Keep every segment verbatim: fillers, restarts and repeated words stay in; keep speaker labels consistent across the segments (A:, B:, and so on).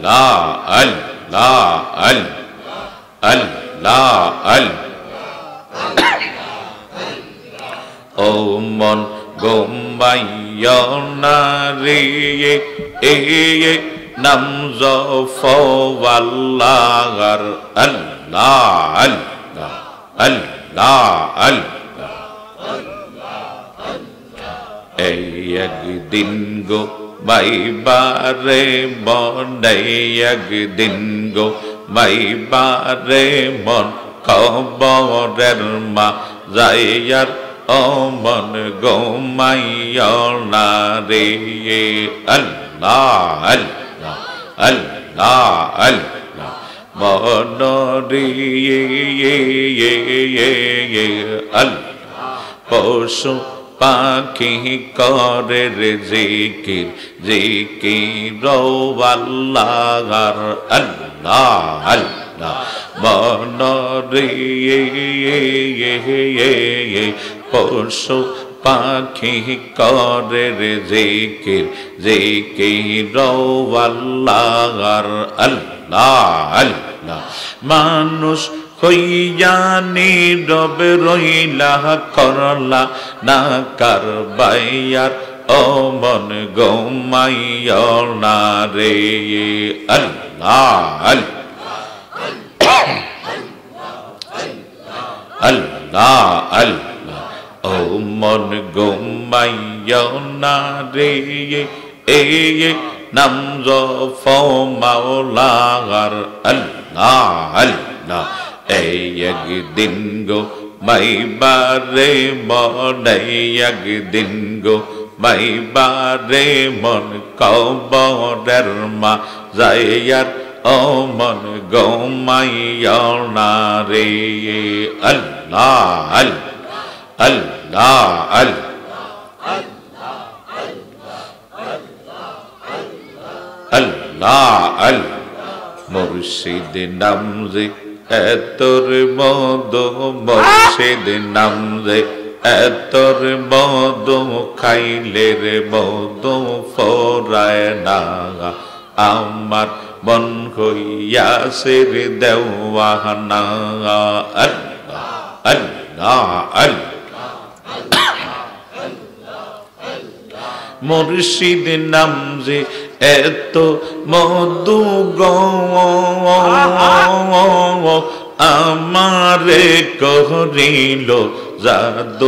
A: আল্লাহ আল্লাহ আল্লাহ আল্লাহ ও মন গোমাইয়া না রে এ নাম জফওয়াল্লাহর আল্লাহ আল্লাহ আল্লাহ আল্লাহ এই একদিন গো মাইবারে মনে একদিন গো মাইবারে মন কবরের মা যাইয়ার ও মন গো মাইয়া না রে আল্লাহ আল্লাহ আল্লাহ আল্লাহ মনরে আল্লাহ পশু পাখি করে রে জিকির জিকির আল্লাহর আল্লাহ আল্লাহ মনরে পশু পাখি করে রে জিকির জিকির আল্লাহর আল্লাহ আল্লাহ মানুষ হইয়া নীরবে রইলা করলা না কারবাইয়ার ও মন গোমাইয়া না রে আল্লাহ আল্লাহ আল্লাহ আল্লাহ ও মন গোমাইয়া না রে এ নাম জফওয়াল্লাহর আল্লাহ আল্লাহ এই একদিন গো মাইবারে মনে একদিন গো মাইবারে মন কবরের মা যাইয়ার ও মন গো মাইয়া না রে আল্লাহ আল্লাহ আল্লাহ আল্লাহ আল্লাহ মুর্শিদ নাম যে এতর মধু মুর্শিদ নাম যে এতর মধু খাইলে রে মধু ফরায় না আমার মন হইয়াছে রে দেওয়ানা আল্লাহ আল্লাহ আল্লাহ মুর্শিদ নাম যে এত মধু গো আমারে করিল জাদু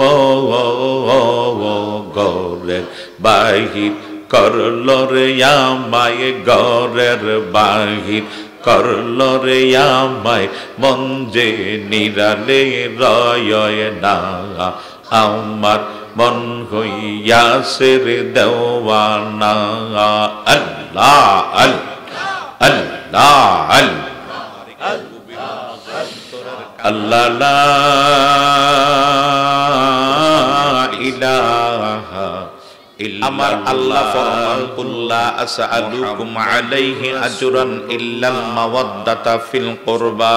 A: গরের বাহির করল রে আমায় গরের বাহির করল রে আমায় মন যে নিরালে রয় না আমার মন হইয়াছে রে দেওয়ানা আল্লাহ আল্লাহ আল্লাহ লা ইলাহা ইল্লাল্লাহ আমার আল্লাহ ফরমান কুল্লা আসআলুকুম আলাইহি আজরান ইল্লাল মাওয়াদ্দাতা ফিল কুরবা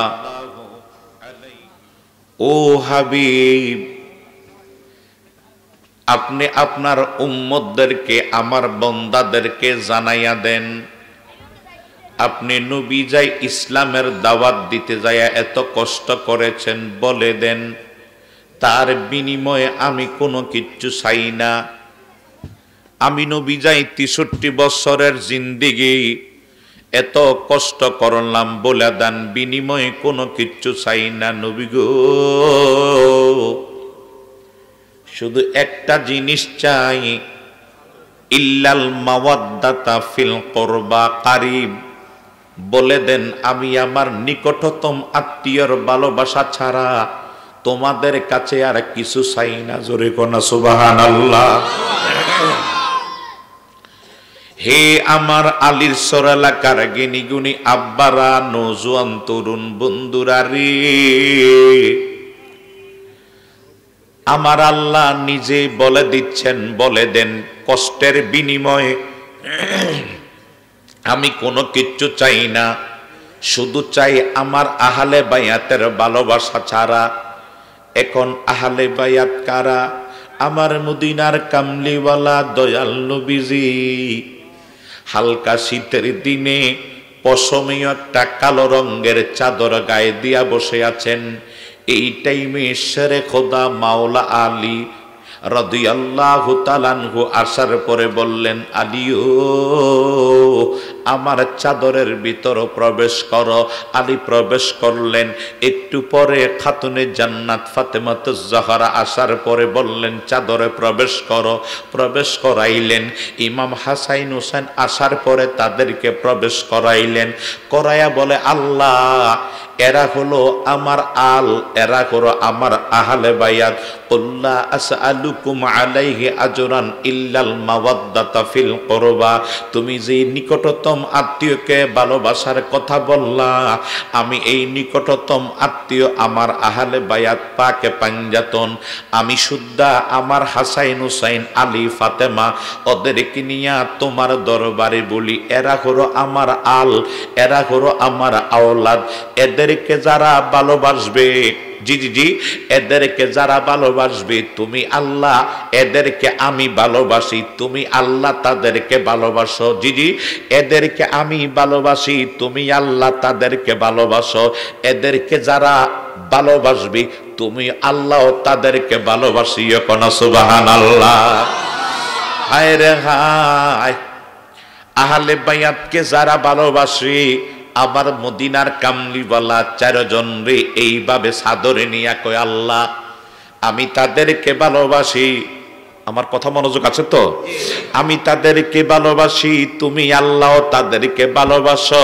A: ও হাবিব আপনি আপনার উম্মতদেরকে আমার বান্দাদেরকে জানাইয়া দেন আপনি নবী যাই ইসলামের দাওয়াত দিতে যায় এত কষ্ট করেছেন বলে দেন তার বিনিময়ে আমি কোনো কিচ্ছু চাই না আমি নবী যাই তেষট্টি বছরের জিন্দেগি এত কষ্ট করলাম বলে দেন বিনিময়ে কোনো কিচ্ছু চাই না নবী গো শুধু একটা জিনিস চাই ইল্লাল মাওয়াদ্দাতা ফিল কুরবা কারীব বলে দেন আমি আমার নিকটতম আত্মীয়র ভালোবাসা ছাড়া তোমাদের কাছে আর কিছু চাই না জোরে কোনা সুবহানাল্লাহ হে আমার আলীর সর এলাকার জ্ঞানী গুণী আব্বারা নওজোয়ান তরুণ বন্ধুরা রে আমার আল্লাহ নিজে বলে দিচ্ছেন বলে দেন কষ্টের বিনিময়ে আমি কোনো কিচ্ছু চাই না শুধু চাই আমার আহলে বায়াতের ভালোবাসা ছাড়া এখন আহলে বায়াত কারা আমার মদিনার কামলিওয়ালা দয়াল নবীজি হালকা শীতের দিনে পশমীয় একটা কালো রঙের চাদর গায়ে দিয়া বসে আছেন। এই টাইমে শেরে খোদা মাওলা আলী রাদিয়াল্লাহু তাআলা আনহু আসার পরে বললেন, আলীও আমার চাদরের ভিতর প্রবেশ করো। আলী প্রবেশ করলেন। একটু পরে খাতুনে জান্নাত ফাতেমাতুজ জাহরা আসার পরে বললেন, চাদরে প্রবেশ করো। প্রবেশ করাইলেন। ইমাম হাসাইন হোসেন আসার পরে তাদেরকে প্রবেশ করাইলেন। করাইয়া বলে, আল্লাহ এরা হলো আমার আল, এরা হলো আমার আহলে বায়াত। কুল্লা আসআলুকুম আলাইহি আজরান ইল্লাল মাওয়াদ্দাতা ফিল কুরবা। তুমি যে নিকটতম আত্মীয়কে ভালোবাসার কথা বললা, আমি এই নিকটতম আত্মীয় আমার আহলে বায়াত পাকে পাঞ্জাতন। আমি সুদ্ধা আমার হাসাইন হুসাইন আলী ফাতেমা ওদেরকে নিয়া তোমার দরবারে বলি, এরা হলো আমার আল, এরা হলো আমার আওলাদ। এদেরকে যারা ভালোবাসবে, জি জি জি এদেরকে যারা ভালোবাসবে, তুমি আল্লাহ এদেরকে আমি ভালোবাসি, তুমি আল্লাহ তাদেরকে ভালোবাসো। জি জি এদেরকে আমি ভালোবাসি, তুমি আল্লাহ তাদেরকে ভালোবাসো। এদেরকে যারা ভালোবাসবে, তুমি আল্লাহ তাদেরকে ভালোবাসিও। কোন সুবহানাল্লাহ। হায় রে হায়, আহলে বায়াতকে যারা ভালোবাসি, আমার মদিনার কামলিওয়ালা চারজন রে এইভাবে সাদরে নিয়া কয়, আল্লাহ আমি তাদেরকে ভালোবাসি। আমার কথা মনোযোগ আছে তো? আমি তাদেরকে ভালোবাসি, তুমি আল্লাহ তাদেরকে ভালোবাসো।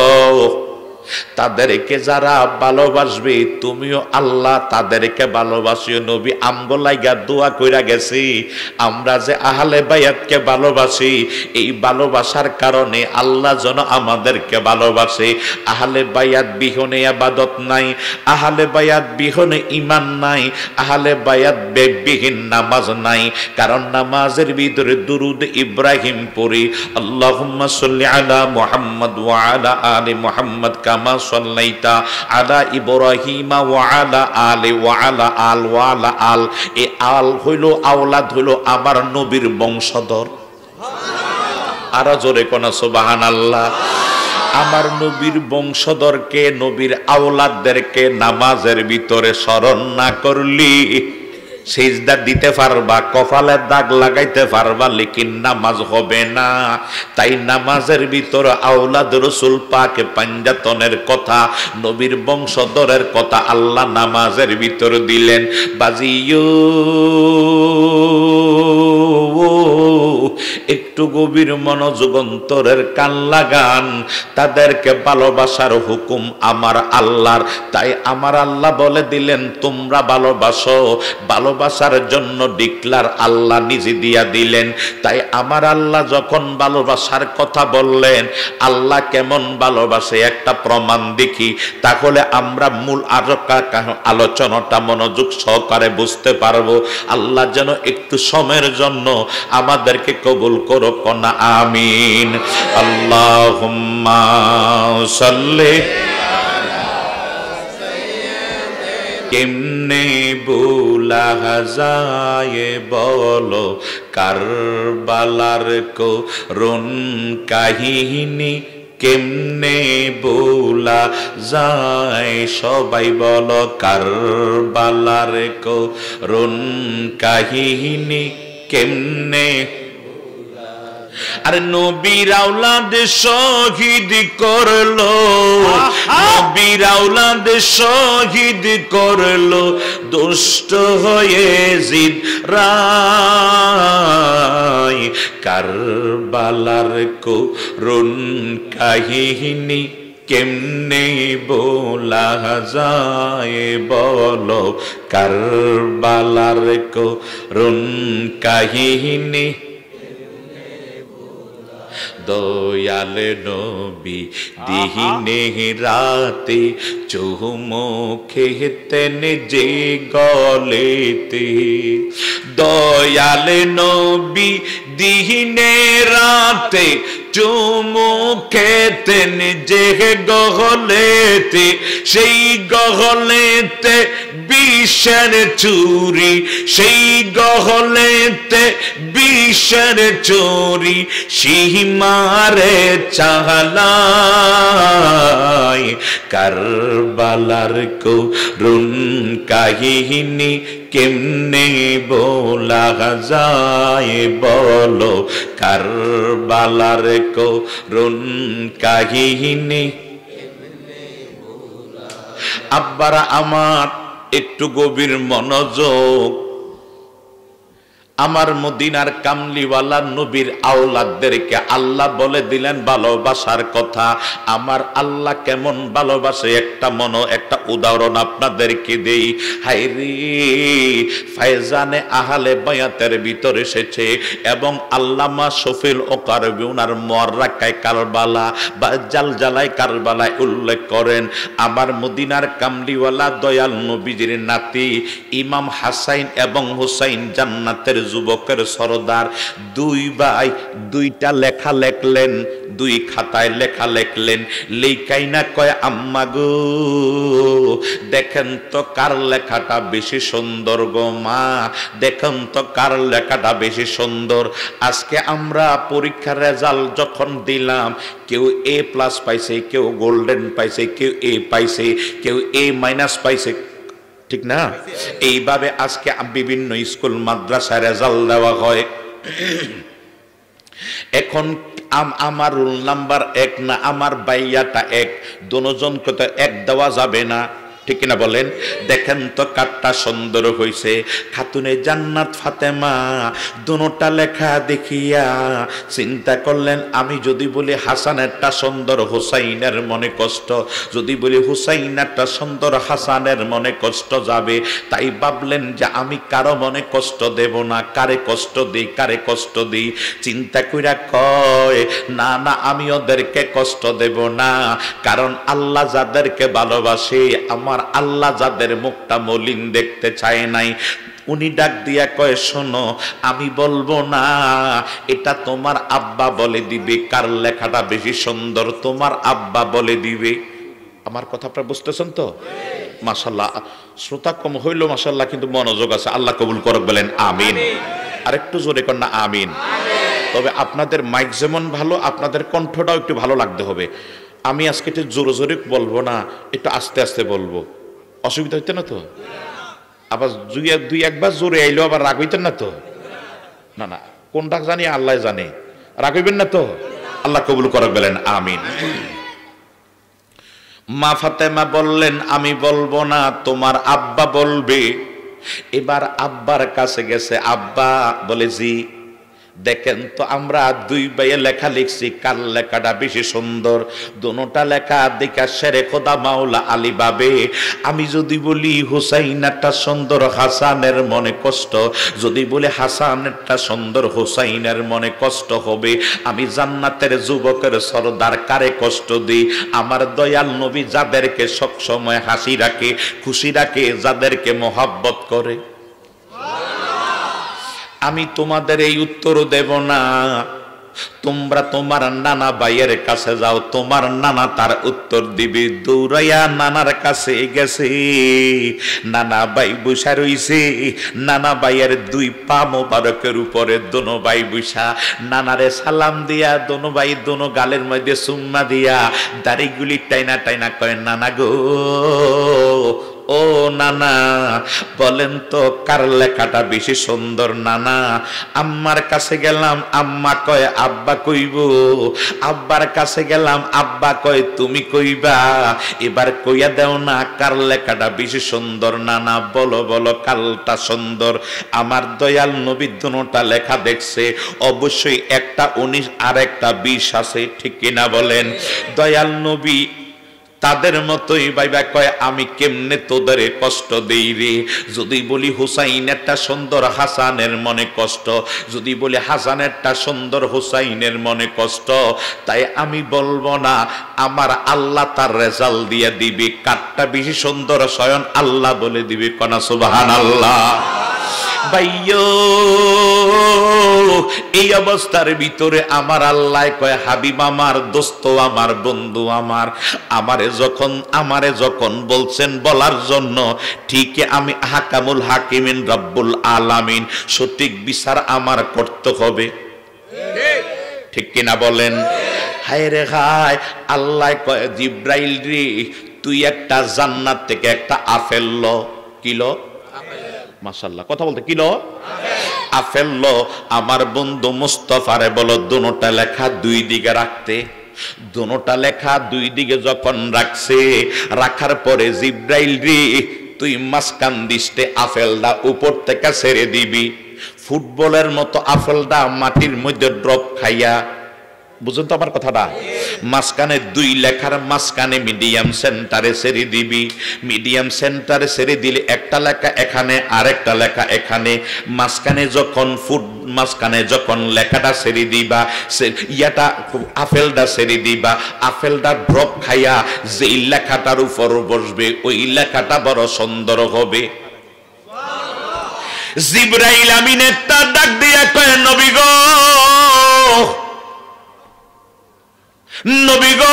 A: তাদেরকে যারা ভালোবাসবে, তুমিও আল্লাহ তাদেরকে ভালোবাসিও। নবী আমগো লাইগা দোয়া কইরা গেছি, আমরা যে আহলে বায়াতকে ভালোবাসি, এই ভালোবাসার কারণে আল্লাহ যেন আমাদেরকে ভালোবাসে। আহলে বায়াত বিহনে ইবাদত নাই, আহলে বায়াত বিহনে ঈমান নাই, আহলে বায়াত বিহীন নামাজ নাই। কারণ নামাজের ভিতরে দুরুদ ইব্রাহিম পড়ি, আল্লাহুম্মা সাল্লি আলা মুহাম্মদ ওয়া আলা আলি মুহাম্মদ কামা সাল্লাইতা আলা ইব্রাহিম ওয়া আলা আলি ওয়া আলা আল ওয়া আলা আল। এই আল হইল আওলাদ, হইল আমার নবীর বংশধর। আরো জোরে কোন সুবহানাল্লাহ। আমার নবীর বংশধরকে, নবীর আওলাদদেরকে নামাজের ভিতরে স্মরণ না করলি সিজদা দিতে পারবা, কপালে দাগ লাগাইতে পারবা, লেকিন নামাজ হবে না। তাই নামাজের ভিতর আওলাদ রাসূল পাক পাঞ্জাতনের কথা, নবীর বংশধরের কথা আল্লাহ নামাজের ভিতর দিলেন। বাজিও একটু গভীর মনোযোগ অন্তরের কান লাগান। তাদেরকে ভালোবাসার হুকুম আমার আল্লাহর। তাই আমার আল্লাহ বলে দিলেন, তোমরা ভালোবাসো। ভালোবাসার জন্য ডিক্লার আল্লাহ নিজে দিয়া দিলেন। তাই আমার আল্লাহ যখন ভালোবাসার কথা বললেন, আল্লাহ কেমন ভালোবাসে একটা প্রমাণ দেখি, তাহলে আমরা মূল আলোচনাটা মনোযোগ সহকারে বুঝতে পারবো। আল্লাহ যেন একটু সময়ের জন্য আমাদেরকে কবুল করো, কোনা আমিন। আল্লাহুম্মা সাল্লি। কেমনে ভুলা যায় বলো কারবালার করুণ কাহিনী, কেমনে ভুলা যায় সবাই বলো কারবালার করুণ কাহিনী, কেমনে। আরে নবীর আওলাদ শহীদ করলো, নবীর আওলাদ শহীদ করলো দুষ্ট হয়ে জিদ রায়। কারবালার করুণ কাহিনী কেমনে বলা যায় বলো কারবালার করুণ কাহিনী। দয়াল নবী দিনে রাতে চুমুখে তেন যে গলেতে, দয়াল নবী দিনে রাতে চুমুখে তেন যে গহলেতে, সেই গহলেতে বিষের চুরি, সেই গহলেতে বিষের চুরি, সীমারে চাহলাই। কারবালার করুণ কাহিনী কেমনে বলা যায় বলো, কারবালার করুণ কাহিনী। আব্বারা আমার একটু গভীর মনোযোগ। আমার মদিনার কামলিওয়ালা নবীর আওলাদদেরকে আল্লাহ বলে দিলেন ভালোবাসার কথা। আমার আল্লাহ কেমন ভালোবাসে একটা মনো একটা উদাহরণ আপনাদেরকে দেই। হায়রে ফায়জানে আহলে বায়াতের ভিতর এসেছে এবং আল্লামা শফিল ওকারবি উনার মুআররাকায়ে কারবালা বা জালজালায় কারবালায় উল্লেখ করেন, আমার মদিনার কামলিওয়ালা দয়াল নবীজির নাতি ইমাম হাসাইন এবং হুসাইন জান্নাতের যুবকের সরদার দুই ভাই দুইটা লেখা লেখলেন, দুই খাতায় লেখা লেখলেন। লেখাইনা কয় আম্মা গো দেখেন তো কার লেখাটা বেশি সুন্দর গো মা, দেখেন তো কার লেখাটা বেশি সুন্দর। আজকে আমরা পরীক্ষার রেজাল্ট যখন দিলাম, কেউ এ প্লাস পাইছে, কেউ গোল্ডেন পাইছে, কেউ এ পাইছে, কেউ এ মাইনাস পাইছে, ঠিক না? এইভাবে আজকে বিভিন্ন স্কুল মাদ্রাসায় রেজাল্ট দেওয়া হয়। এখন আমার রোল নাম্বার এক না আমার বাইয়াটা এক, দুজনকে তো এক দেওয়া যাবে না, ঠিক না বলেন? দেখেন তো কারটা সুন্দর হইছে। খাতুনে জান্নাত ফাতেমা দুটা লেখা দেখিয়া চিন্তা করলেন, আমি যদি বলি হাসানেরটা সুন্দর হুসাইনের মনে কষ্ট, যদি বলি হুসাইনেরটা সুন্দর হাসানের মনে কষ্ট যাবে। তাই ভাবলেন যে আমি কারো মনে কষ্ট দেব না, কারে কষ্ট দিই কারে কষ্ট দিই। চিন্তা কইরা কয় না না আমি ওদেরকে কষ্ট দেব না, কারণ আল্লাহ যাদেরকে ভালোবাসে, আমার আল্লাহ যাদের মুখটা মলিন দেখতে চায় নাই। উনি ডাক দিয়া কয় শোনো, আমি বলবো না, এটা তোমার আব্বা বলে দিবে কার লেখাটা বেশি সুন্দর, তোমার আব্বা বলে দিবে। আমার কথা আপনারা বুঝতেছেন তো? মাশাআল্লাহ, শ্রোতা কম হইল মাশাআল্লাহ, কিন্তু মনোযোগ আছে। আল্লাহ কবুল করুক, বলেন আমিন। আরেকটু জোরে কর না আমিন। তবে আপনাদের মাইক যেমন ভালো, আপনাদের কণ্ঠটাও একটু ভালো লাগতে হবে। আমি আজকে একটু জোরে জোরে বলবো না, একটু আস্তে আস্তে বলবো, অসুবিধা হইতে না তো? আবার দুই দুই একবার জোরে আইলো আবার রাগ হইতেন না তো? না না, কোনটা জানি আল্লাহ জানে, রাগ হইবেন না তো? আল্লাহ কবুল করুক, বলেন আমিন। মা ফাতেমা বললেন আমি বলবো না, তোমার আব্বা বলবে। এবার আব্বার কাছে গেছে, আব্বা বলে জি। দেখেন তো আমরা দুই ভাইয়ে লেখা লিখছি, কার লেখাটা বেশি সুন্দর? দুটা লেখা দেখা শেরে খোদা মাওলা আলী বাবে, আমি যদি বলি হুসাইনেরটা সুন্দর হাসানের মনে কষ্ট, যদি বলি হাসানেরটা সুন্দর হুসাইনের মনে কষ্ট হবে। আমি জান্নাতের যুবকের সরদার কারে কষ্ট দিই? আমার দয়াল নবী যাদেরকে সবসময় হাসি রাখে, খুশি রাখে, যাদেরকে মোহাব্বত করে। আমি তোমাদের এই উত্তর দেব না, তোমরা তোমার নানা ভাইয়ের কাছে যাও, তোমার নানা তার উত্তর দিবে। দৌড়াইয়া নানার কাছে গেছে, নানা ভাই বসা রইছে, নানা ভাইয়ের দুই পা মোবারকের উপরে দোনো ভাই বসা, নানারে সালাম দিয়া দোনো ভাই দোনো গালের মধ্যে চুম্মা দিয়া দাড়িগুলি টাইনা টাইনা কয় নানা গো, ও নানা বলেন তো কার লেখাটা বেশি সুন্দর? নানা আম্মার কাছে গেলাম, আম্মা কয় আব্বা কইব। আব্বার কাছে গেলাম, আব্বা কয় তুমি কইবা। এবার কইয়া দেও না কার লেখাটা বেশি সুন্দর? নানা বলো বলো কালটা সুন্দর। আমার দয়াল নবী দুটা লেখা দেখছে, অবশ্যই একটা উনিশ আর একটা বিশ আছে, ঠিক কিনা বলেন? দয়াল নবী তাদের মতোই ভাইবা কয় আমি কেমনে তোদের কষ্ট দেই রে? যদি বলি হুসাইনেরটা সুন্দর হাসানের মনে কষ্ট, যদি বলি হাসানেরটা সুন্দর হুসাইনের মনে কষ্ট। তাই আমি বলবো না, আমার আল্লাহ তার রেজাল্ট দিয়ে দিবে কারটা বেশি সুন্দর, স্বয়ং আল্লাহ বলে দিবে। কনা সুবহানাল্লাহ। ভাইয়ো এই অবস্থার ভিতরে আমার আল্লাহ কয় হাবিব আমার, দোস্ত আমার, বন্ধু আমার, আমারে যখন আমারে যখন বলছেন বলার জন্য, ঠিক আমি হাকামুল হাকিমিন রব্বুল আলামিন, সঠিক বিচার আমার করতে হবে, ঠিক কিনা বলেন? হায় রে হায়, আল্লাহ কয় জিব্রাইল রে, তুই একটা জান্নাত থেকে একটা আপেল ল। কিলো? মাশাআল্লাহ, কথা বলতে কিলো? আপেল ল। আমার বন্ধু মুস্তাফারে বলো দুটোটা লেখা দুই দিকে রাখতে। দুটোটা লেখা দুই দিকে যখন রাখছে, রাখার পরে জিব্রাইল রে, তুই মাঝখান দিস্তে আপেলটা উপর থেকে ছেড়ে দিবি। ফুটবলের মতো আপেলটা মাটির মধ্যে ড্রপ খাইয়া, বুঝুন তো আমার কথাটা, মাঝখানে দুই লেখার মাঝখানে মিডিয়াম সেন্টারে ছেড়ে দিবি। মিডিয়াম সেন্টারে ছেড়ে দিলে একটা লেখা এখানে, আরেকটা লেখা এখানে। মাঝখানে যখন ফুট মাঝখানে যখন লেখাটা ছেড়ে দিবা, ইয়াটা আপেলটা ছেড়ে দিবা, আপেলটা ড্রপ খাইয়া যেই লেখাটার উপর বসবে ওই লেখাটা বড় সুন্দর হবে। জিবরাইল আমিন একটা ডাক দিয়া কয়, নবী গো, নবী গো,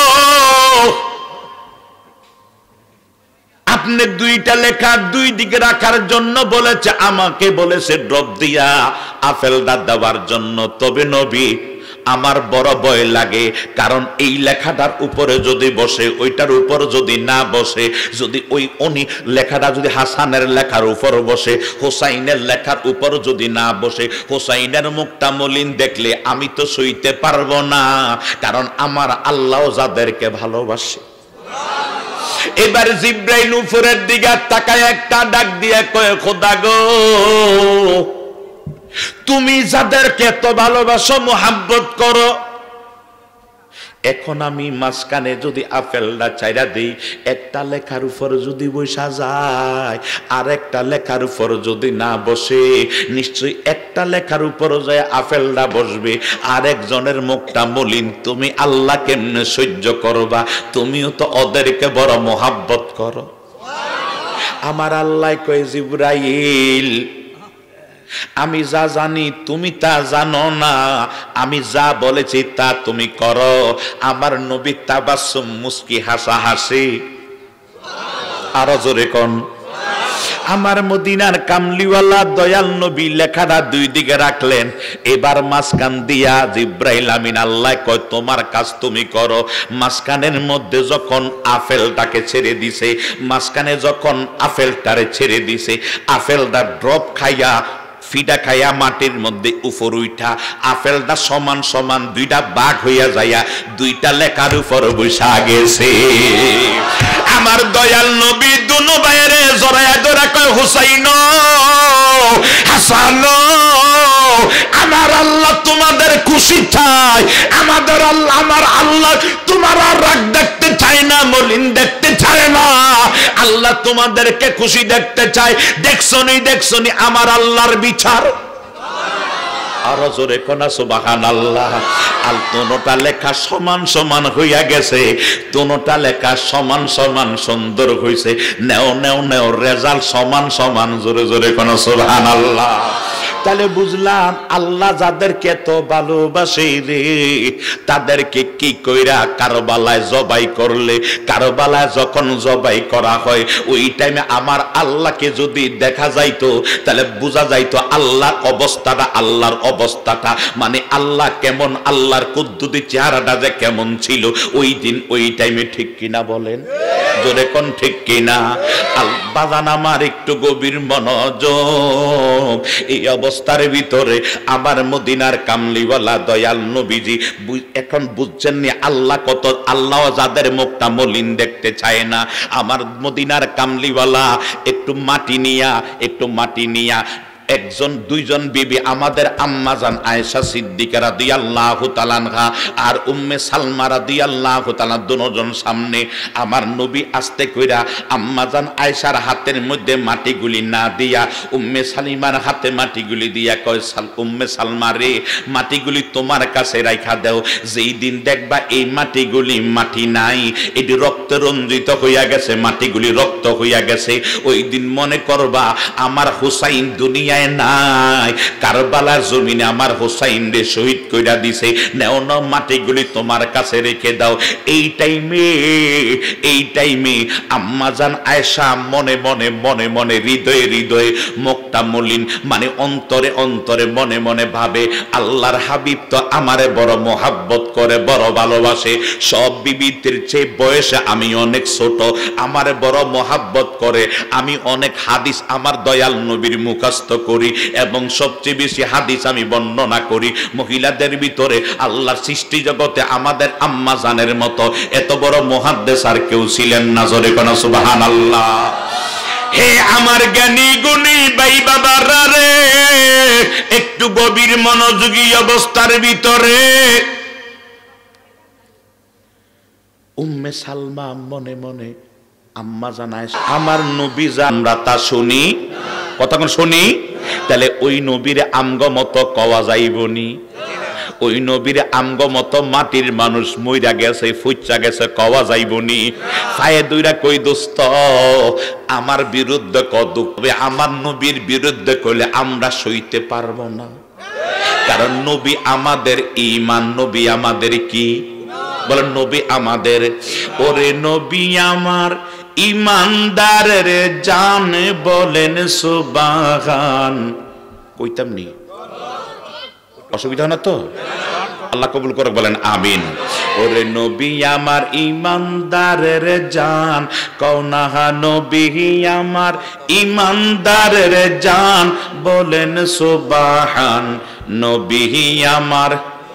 A: আপনি দুইটা লেখা দুই দিকে রাখার জন্য বলেছে, আমাকে বলেছে ড্রপ দিয়া আপেলটা দেওয়ার জন্য। তবে নবী, আমার বড় ভয় লাগে, কারণ এই লেখাটার উপরে যদি বসে, ওইটার উপর যদি না বসে, যদি ওই উনি লেখাটা যদি হাসানের লেখার উপর বসে, হোসাইনের লেখার উপর যদি না বসে, হোসাইনের মুখটা মলিন দেখলে আমি তো সইতে পারবো না, কারণ আমার আল্লাহ যাদেরকে ভালোবাসে। এবার জিব্রাইল উপরের দিকে তাকায় একটা ডাক দিয়ে কয়, খোদা গো, তুমি যাদেরকে এত ভালোবাসো, মোহাব্বত করো, এখন আমি মাঝখানে যদি আপেলটা চাইরা দিই, একটা লেখার উপর যদি বসা যায়, আর একটা লেখার উপর যদি না বসে, নিশ্চয়ই একটা লেখার উপর যায় আপেলটা বসবে, আর একজনের মুখটা মলিন, তুমি আল্লাহ কেমনে সহ্য করবা? তুমিও তো ওদেরকে বড় মোহাব্বত করো। আমার আল্লাহ কয়, জিবরাইল, আমি যা জানি তুমি তা জানো না, আমি যা বলেছি তা তুমি করো। আমার নবী তাবাসসুম, মুস্কি হাসা হাসি, আরো জোরে কোন। আমার মদিনার কামলিওয়ালা দয়াল নবী লেখাটা দুই দিকে রাখলেন। এবার মাঝখান দিয়া জিব্রাইল আমিন আল্লাহ কয়, তোমার কাজ তুমি করো। মাঝখানের মধ্যে যখন আপেলটাকে ছেড়ে দিছে, মাঝখানে যখন আপেলটারে ছেড়ে দিছে, আপেলটা ড্রপ খাইয়া, ফিডা খাইয়া মাটির মধ্যে উপর উঠা, আপেলটা সমান সমান দুইটা বাঘ হইয়া যাইয়া দুইটা লেখার উপর বসা গেছে। আমার দয়াল নবী দুনো বাইরে জড়াইয়া ধরা কয়, হুসাইন, হাসান, আমার আল্লাহ তোমাদের খুশি চাই, আমাদের আল্লাহ, আমার আল্লাহ তোমার রাগ দেখতে চায় না, মলিন দেখতে চায় না, আল্লাহ তোমাদেরকে খুশি দেখতে চায়। দেখছনি দেখছনি আমার আল্লাহর বিচার। আরো জোরে কোনা সুবহানাল্লাহ। আর দুটোটা লেখা সমান সমান হইয়া গেছে, দুটোটা লেখা সমান সমান সুন্দর হইছে, নেও নেও নেও রেজাল্ট সমান সমান। জোরে জোরে কোনা সুবহানাল্লাহ। তাহলে বুঝলাম আল্লাহ যাদেরকে এত ভালোবাসে রে, তাদেরকে কি কইরা কারবালায় জবাই করলে, কারবালায় যখন জবাই করা হয়, ওই টাইমে আমার আল্লাহকে যদি দেখা যাইতো, তাহলে বোঝা যাইতো আল্লাহর অবস্থাটা, আল্লাহর অবস্থাটা মানে আল্লাহ কেমন, আল্লাহর কুদ্দুতি চেহারাটা যে কেমন ছিল ওই দিন ওই টাইমে। ঠিক কিনা বলেন? জোরে কোন ঠিক কিনা? আল বাজান আমার একটু গভীর মনোযোগ। এই অবস্থার ভিতরে আমার মদিনার কামলিওয়ালা দয়াল নবীজি এখন বুঝছেন নি আল্লাহ কত, আল্লাহ যাদের মুখটা মলিন দেখতে চায় না। আমার মদিনার কামলিওয়ালা একটু মাটি নিয়া, একটু মাটি নিয়া একজন দুইজন বিবি, আমাদের আম্মাজান আয়েশা সিদ্দিকা রাদিয়াল্লাহু তাআলা আনহা আর উম্মে সালমা রাদিয়াল্লাহু তাআলা দুজন সামনে, আমার নবী আস্তে কইরা আম্মাজান আয়েশার হাতের মধ্যে মাটিগুলি না দিয়া উম্মে সালিমার হাতে মাটিগুলি দিয়া কয়, সাল উম্মে সালমা রে, মাটিগুলি তোমার কাছে রাখা দাও, যেই দিন দেখবা এই মাটিগুলি মাটি নাই, এটি রক্ত রঞ্জিত হইয়া গেছে, মাটিগুলি রক্ত হইয়া গেছে, ওই দিন মনে করবা আমার হুসাইন দুনিয়া জায়গায় নাই, কারবালার জমিনে আমার হোসাইন রে শহীদ কইরা দিছে, নেও না মাটিগুলি তোমার কাছে রেখে দাও। এই টাইমে এই টাইমে আম্মাজান আয়েশা মনে মনে মনে মনে হৃদয়ে হৃদয়ে মুখটা মলিন, মানে অন্তরে অন্তরে মনে মনে ভাবে আল্লাহর হাবিব তো আমারে বড় মোহাব্বত করে, বড় ভালোবাসে, সব বিবিদের চেয়ে বয়সে আমি অনেক ছোট, আমারে বড় মোহাব্বত করে, আমি অনেক হাদিস আমার দয়াল নবীর মুখস্থ করি এবং সবচেয়ে বেশি হাদিস আমি বর্ণনা করি। মহিলাদের ভিতরে আল্লাহর সৃষ্টি জগতে আমাদের আম্মা জানের মতো এত বড় মুহাদ্দিস আর কেউ ছিলেন না। জোরে কোনা সুবহানাল্লাহ। হে আমার জ্ঞানী গুণী ভাই বাবারা রে, একটু গভীর মনোযোগী অবস্থার ভিতরে উম্মে সালমা মনে মনে আম্মা জানায় আমার নবী আমরা তা শুনি, কতক্ষণ শুনি, তাহলে ওই নবীর আমগ মতো কওয়া যাইবনি, ওই নবীর আমগ মতো মাটির মানুষ মইরা গেছে ফুচ্চা গেছে কওয়া যাইবনি। ফায়ে দুইরা কই দোস্ত আমার বিরুদ্ধে কদ, আমার নবীর বিরুদ্ধে কইলে আমরা সইতে পারবো না, কারণ নবী আমাদের ঈমান, নবী আমাদের কি বলেন, নবী আমাদের। ওরে নবী আমার ঈমানদারের জান বলেন সুবহান, কইতাম নি অসুবিধা না তো, আল্লাহ কবুল করে বলেন আমিন। ওরে নবী আমার ঈমানদারের জান, কওনাহা নবী আমার ঈমানদারের জান বলেন সুবহান, নবী আমার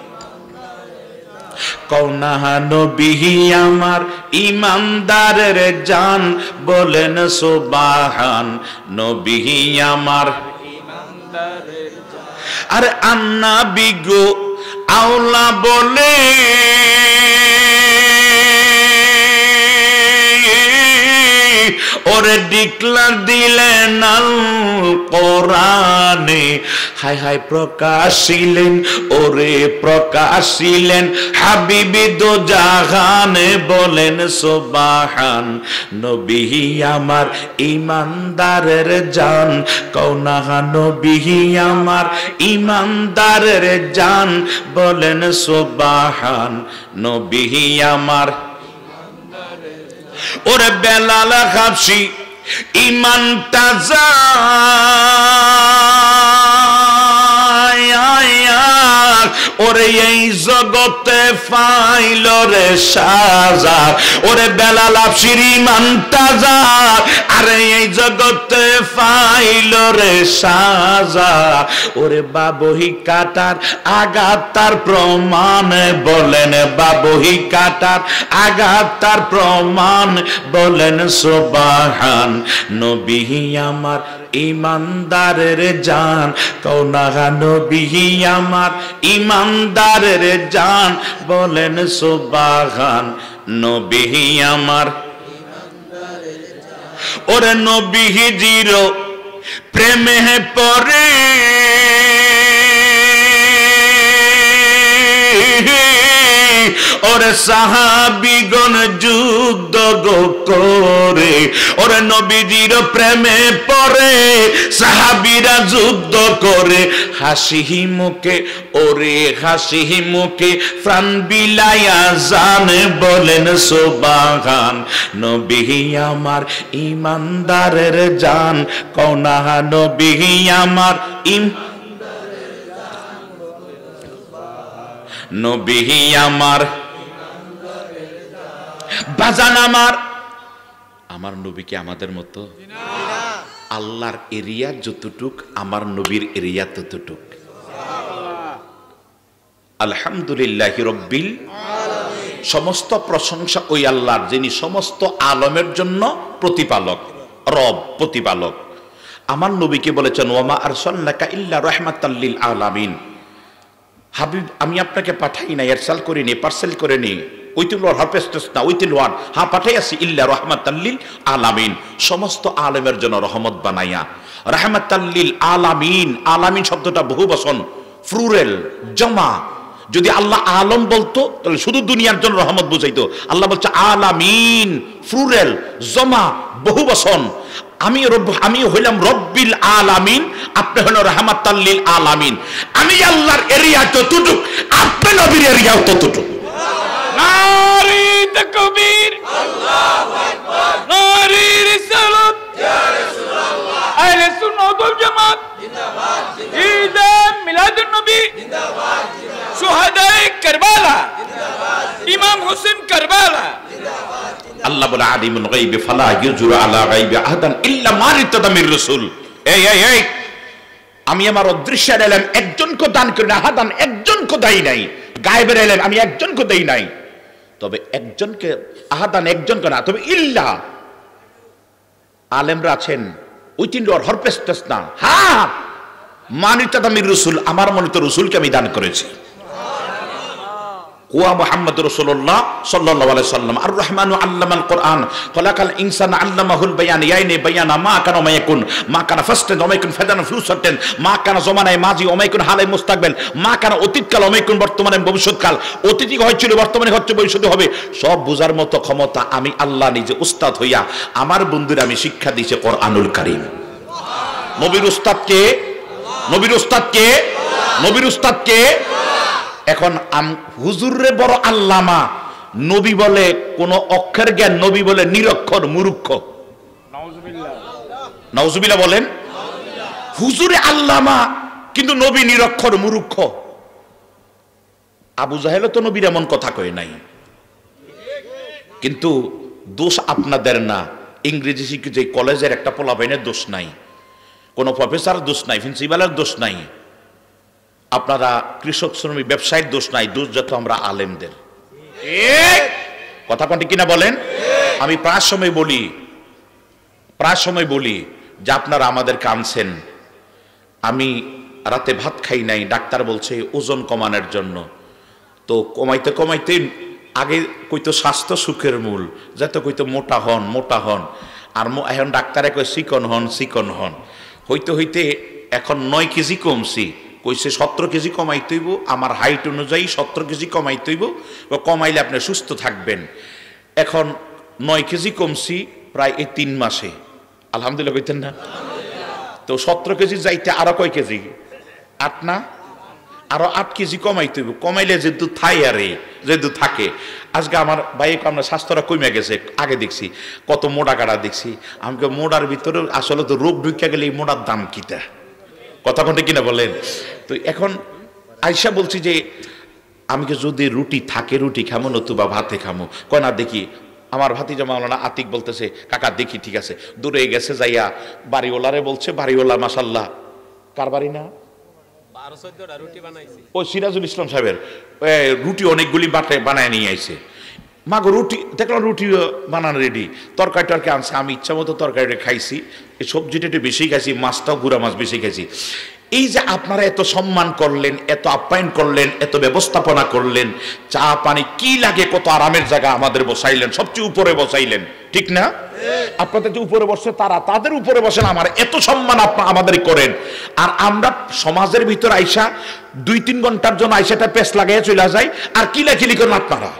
A: কওনাহা নবী আমার ঈমানদারের জান বলেন সুবহান, নবী আমার ঈমানদারের জান। আরে আন্নাবী গো আওলা বলে ওরে ডিক্লার দিলেন আল কোরআনে, হাই হাই প্রকাশিলেন ওরে প্রকাশিলেন হাবিবি দো জাহানে বলেন সুবহান, নবী আমার ঈমানদারের জান, কওনাহা নবী আমার ঈমানদারের জান বলেন সুবহান, নবী আমার। ওরে বেলাল হাবশি ঈমান তাজা ওরে এই জগতে ফাইল রে সাজা, ওরে বেলাল হাবশির ঈমান তাজা, আরে এই জগতে ফাইল রে সাজা, ওরে বাবহি কাটার আঘাত তার প্রমাণ বলেন, বাবহি কাটার আঘাত তার প্রমাণ বলেন সুবহান, নবী আমার ঈমানদারের জান, কওনাহা নবী আমার ঈমানদারের জান বলেন সুবহান, নবী আমার। ওরে নবীজির প্রেমে পড়ে ওরে সাহাবীগণ যুদ্ধ গো করে, ওরে নবীজির প্রেমে পড়ে সাহাবীরা যুদ্ধ করে, হাসি মুখে ওরে হাসি মুখে প্রাণ বিলাইয়া জানে বলেন সুবহান, নবী আমার ঈমানদারের জান, কওনাহা নবী আমার ঈম নবী আমার বাজান আমার। আমার নবী কি আমাদের মতো? আল্লাহর এরিয়া যতটুক আমার নবীর এরিয়া ততটুক। আলহামদুলিল্লাহি রাব্বিল আলামিন। সমস্ত প্রশংসা ওই আল্লাহর, যিনি সমস্ত আলমের জন্য প্রতিপালক, রব প্রতিপালক। আমার নবীকে বলেছেন ওয়ামা আরসালনাকা ইল্লা রাহমাতাল লিল আলামিন, হাবিব আমি আপনাকে পাঠাই না, এরসাল করিনি, পার্সেল করিনি, উইথিল ওয়ার্ড হারপেস্টস না, উইথিল ওয়ার্ড হ্যাঁ পাঠাই আসি, ইল্লা রাহমাতাল লিল আলামিন, সমস্ত আলেমের জন্য রহমত বানাইয়া। রাহমাতাল লিল আলামিন, আলামিন শব্দটা বহু বচন, ফ্লুরাল, জমা। যদি আল্লাহ আলম বলতো তাহলে শুধু দুনিয়ার জন্য রহমত বুঝাইতো, আল্লাহ বলছে আলামিন, ফ্লুরাল, জমা, বহু বচন।
B: আমি রব, আমি হইলাম রব্বিল আলামিন, আপনি হলেন রাহমাতাল লিল আলামিন। আমি আল্লাহর এরিয়া যতটুক, আপনি নবীর এরিয়া ততটুক।
C: নারে তাকবীর, আল্লাহু আকবার, নারে রিসালাত, ইয়া রাসূলুল্লাহ, আহলে সুন্নাত ওয়াল জামাত জিন্দাবাদ, ঈদ মিলাদুন নবী জিন্দাবাদ, শুহাদায়ে কারবালা জিন্দাবাদ, ইমাম হোসেন কারবালা জিন্দাবাদ।
B: আল্লাহ বলে আলিমুল গায়বি ফালা ইউজুরু আলা গায়বি আহাদান ইল্লা মা রিতাদা মির রাসূল। এই এই এই আমি আমার অদৃশ্যের ইলম একজনকে দান করি না, আহাদান একজনকে দেই নাই। গায়বের ইলম আমি একজনকে দেই নাই, তবে একজনকে, আহাদান একজনকে না, তবে ইল্লা আলেমরা আছেন ওই তিন হরপেস্টেস না। হ্যাঁ, মানিতাদা মির রাসূল, আমার মনে তো রাসূলকে আমি দান করেছি। ওয়া মুহাম্মাদুর রাসূলুল্লাহ সাল্লাল্লাহু আলাইহি সাল্লাম। আর রহমানু আল্লামাল কোরআন খলাকাল ইনসানা আল্লামাহুল বায়ান। ইয়াইনে বায়ানা মা কানা মায়াকুন, মা কানা ফাস্টেন ওমাইকুন ফাদান ফিউচারটেন, মা কানা জমানায় মাজি ওমাইকুন হালাই মুস্তাকবিল, মা কানা অতীতকাল ওমাইকুন বর্তমানে ভবিষ্যৎকাল, অতীতে হয়েছিল বর্তমানে হচ্ছে ভবিষ্যতে হবে, সব বুঝার মতো ক্ষমতা আমি আল্লাহ নিজে উস্তাদ হইয়া আমার বন্ধুরা আমি শিক্ষা দিয়েছি কোরআনুল কারীম। নবীর উস্তাদ কে? নবীর উস্তাদ কে? নবীর উস্তাদ কে? এখন হুজুরে বড় আল্লামা, নবী বলে কোন অক্ষর জ্ঞান, নবী বলে নিরক্ষর মূর্খ।
C: নাউজুবিল্লাহ,
B: নাউজুবিল্লাহ বলেন। হুজুরে আল্লামা কিন্তু নবী নিরক্ষর মূর্খ। আবু জাহেল তো নবীর এমন কথা কয় নাই, কিন্তু দোষ আপনাদের না। ইংরেজি শিক্ষিত যে কলেজের একটা পোলাপাইনের দোষ নাই, কোন প্রফেসর দোষ নাই, প্রিন্সিপালের দোষ নাই, আপনারা কৃষক শ্রমিক ব্যবসায়ীর দোষ নাই, দোষ যত আমরা আলেমদের। কথা কোনটি কিনা বলেন? আমি প্রায় সময় বলি, প্রায় সময় বলি যে আপনারা আমাদেরকে আনছেন, আমি রাতে ভাত খাই নাই, ডাক্তার বলছে ওজন কমানোর জন্য, তো কমাইতে কমাইতে আগে কইতো স্বাস্থ্য সুখের মূল, যাতে কইতো মোটা হন মোটা হন, আর এখন ডাক্তারে কয় চিকন হন চিকন হন, হইতে হইতে এখন নয় কেজি কমছি, কইছে সতেরো কেজি কমাইতে হইব, আমার হাইট অনুযায়ী সতেরো কেজি কমাইতে হইব, কমাইলে আপনি সুস্থ থাকবেন। এখন নয় কেজি কমছি প্রায় এই তিন মাসে, আলহামদুলিল্লাহ কইতেন না? তো সতেরো কেজি যাইতে আরো কয় কেজি? আট না? আরো আট কেজি কমাইতে হইব, কমাইলে যেহেতু থাই আরে যেহেতু থাকে। আজকে আমার ভাই আমরা স্বাস্থ্যটা কমে গেছে, আগে দেখছি কত মোটা কাটা দেখছি, আমাকে মোটার ভিতরে আসলে তো রোগ ঢুকে গেলে এই মোটার দাম কিটা, কথা কোনটা কিনা বলেন? তো এখন আয়সা বলছি যে আমি যদি রুটি থাকে রুটি খামো, নতুবা ভাতে খামো, কয় না দেখি। আমার ভাতিজা মাওলানা আতিক বলতেছে কাকা দেখি, ঠিক আছে, দূরে গেছে যাইয়া বাড়িওয়ালারে বলছে, বাড়িওয়ালা মাশাল্লাহ, কার বাড়ি না ও সিরাজুল ইসলাম সাহেবের রুটি অনেকগুলি বানায় নিয়ে আইছে। মাগো রুটি দেখলাম, রুটি বানানো রেডি, তরকারি টরকারি আনছে, আমি ইচ্ছা মতো তরকারিটা খাইছি, এই সবজিটা একটু বেশি খাইছি, মাছটাও গুঁড়া মাছ বেশি খাইছি। এই যে আপনারা এত সম্মান করলেন, এত আপ্যায়ন করলেন, এত ব্যবস্থাপনা করলেন, চা পানি কি লাগে, কত আরামের জায়গা আমাদের বসাইলেন, সবচেয়ে উপরে বসাইলেন, ঠিক না? আপনাদের যে উপরে বসে তারা, তাদের উপরে বসেন, আমার এত সম্মান আপনারা আমাদের করেন, আর আমরা সমাজের ভিতর আইসা দুই তিন ঘন্টার জন্য আইসাটা পেস লাগাইয়া চলে যায়, আর কিলাকিলি করেন আপনারা,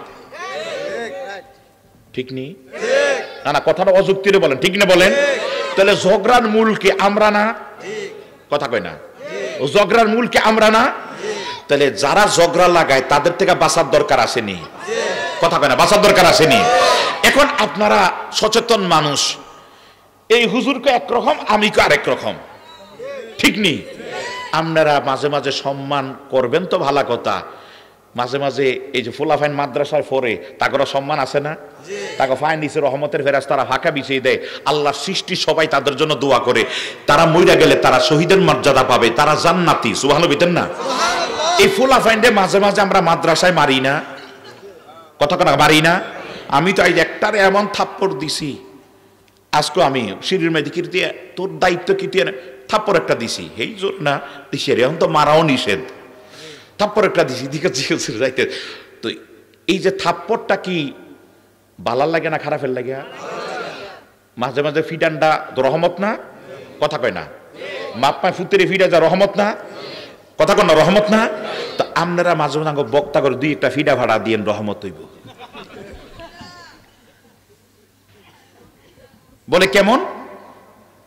B: ঠিক নেই? না না, কথাটা অযুক্তিরে বলেন, ঠিক না বলেন? তাহলে ঝগড়ার মূল কি আমরা না? কথা কয় না, ঝগড়ার মূল কি আমরা না? তাহলে যারা ঝগড়া লাগায় তাদের থেকে বাঁচার দরকার আসেনি, কথা কয় না, বাঁচার দরকার আসেনি। এখন আপনারা সচেতন মানুষ, এই হুজুরকে একরকম, আমি কে আরেক রকম, ঠিক নেই? আপনারা মাঝে মাঝে সম্মান করবেন তো ভালো কথা, মাঝে মাঝে এই যে ফুলাফাইন মাদ্রাসায় পড়ে তাকে সম্মান আছে না? তাকে ফাইন নিচে রহমতের ফেরেশতারা ফাঁকা বিছিয়ে দেয়, আল্লাহর সৃষ্টি সবাই তাদের জন্য দোয়া করে, তারা মইরা গেলে তারা শহীদের মর্যাদা পাবে, তারা জান্নাতি, সুবহানাল্লাহ বিতেন না? এই ফুলাফাইনদের মাঝে মাঝে আমরা মাদ্রাসায় মারি না, কথা কথা মারি না? আমি তো এই একটারে এমন থাপ্পড় দিছি, আজকে আমি সিঁড়ির মেয়েদি কি দিয়ে তোর দায়িত্ব কি দিয়ে থাপ্পড় একটা দিছি, এই জোর না দিছি, এখন তো মারাও নিষেধ, থাপ্পড় একটা দিছি দিকে যাইতে। তো এই যে থাপ্পড়টা কি বালার লাগে না খারাপের লাগে? মাঝে মাঝে ফিডানটা রহমত না, কথা কয় না? মাপ্পায় ফুতেরে ফিডা যা রহমত না, কথা কয় না, রহমত না? তো আপনারা মাঝে মাঝে বক্তা করে দুই একটা ফিডা ভাড়া দিয়েন, রহমত হইব। বলে কেমন?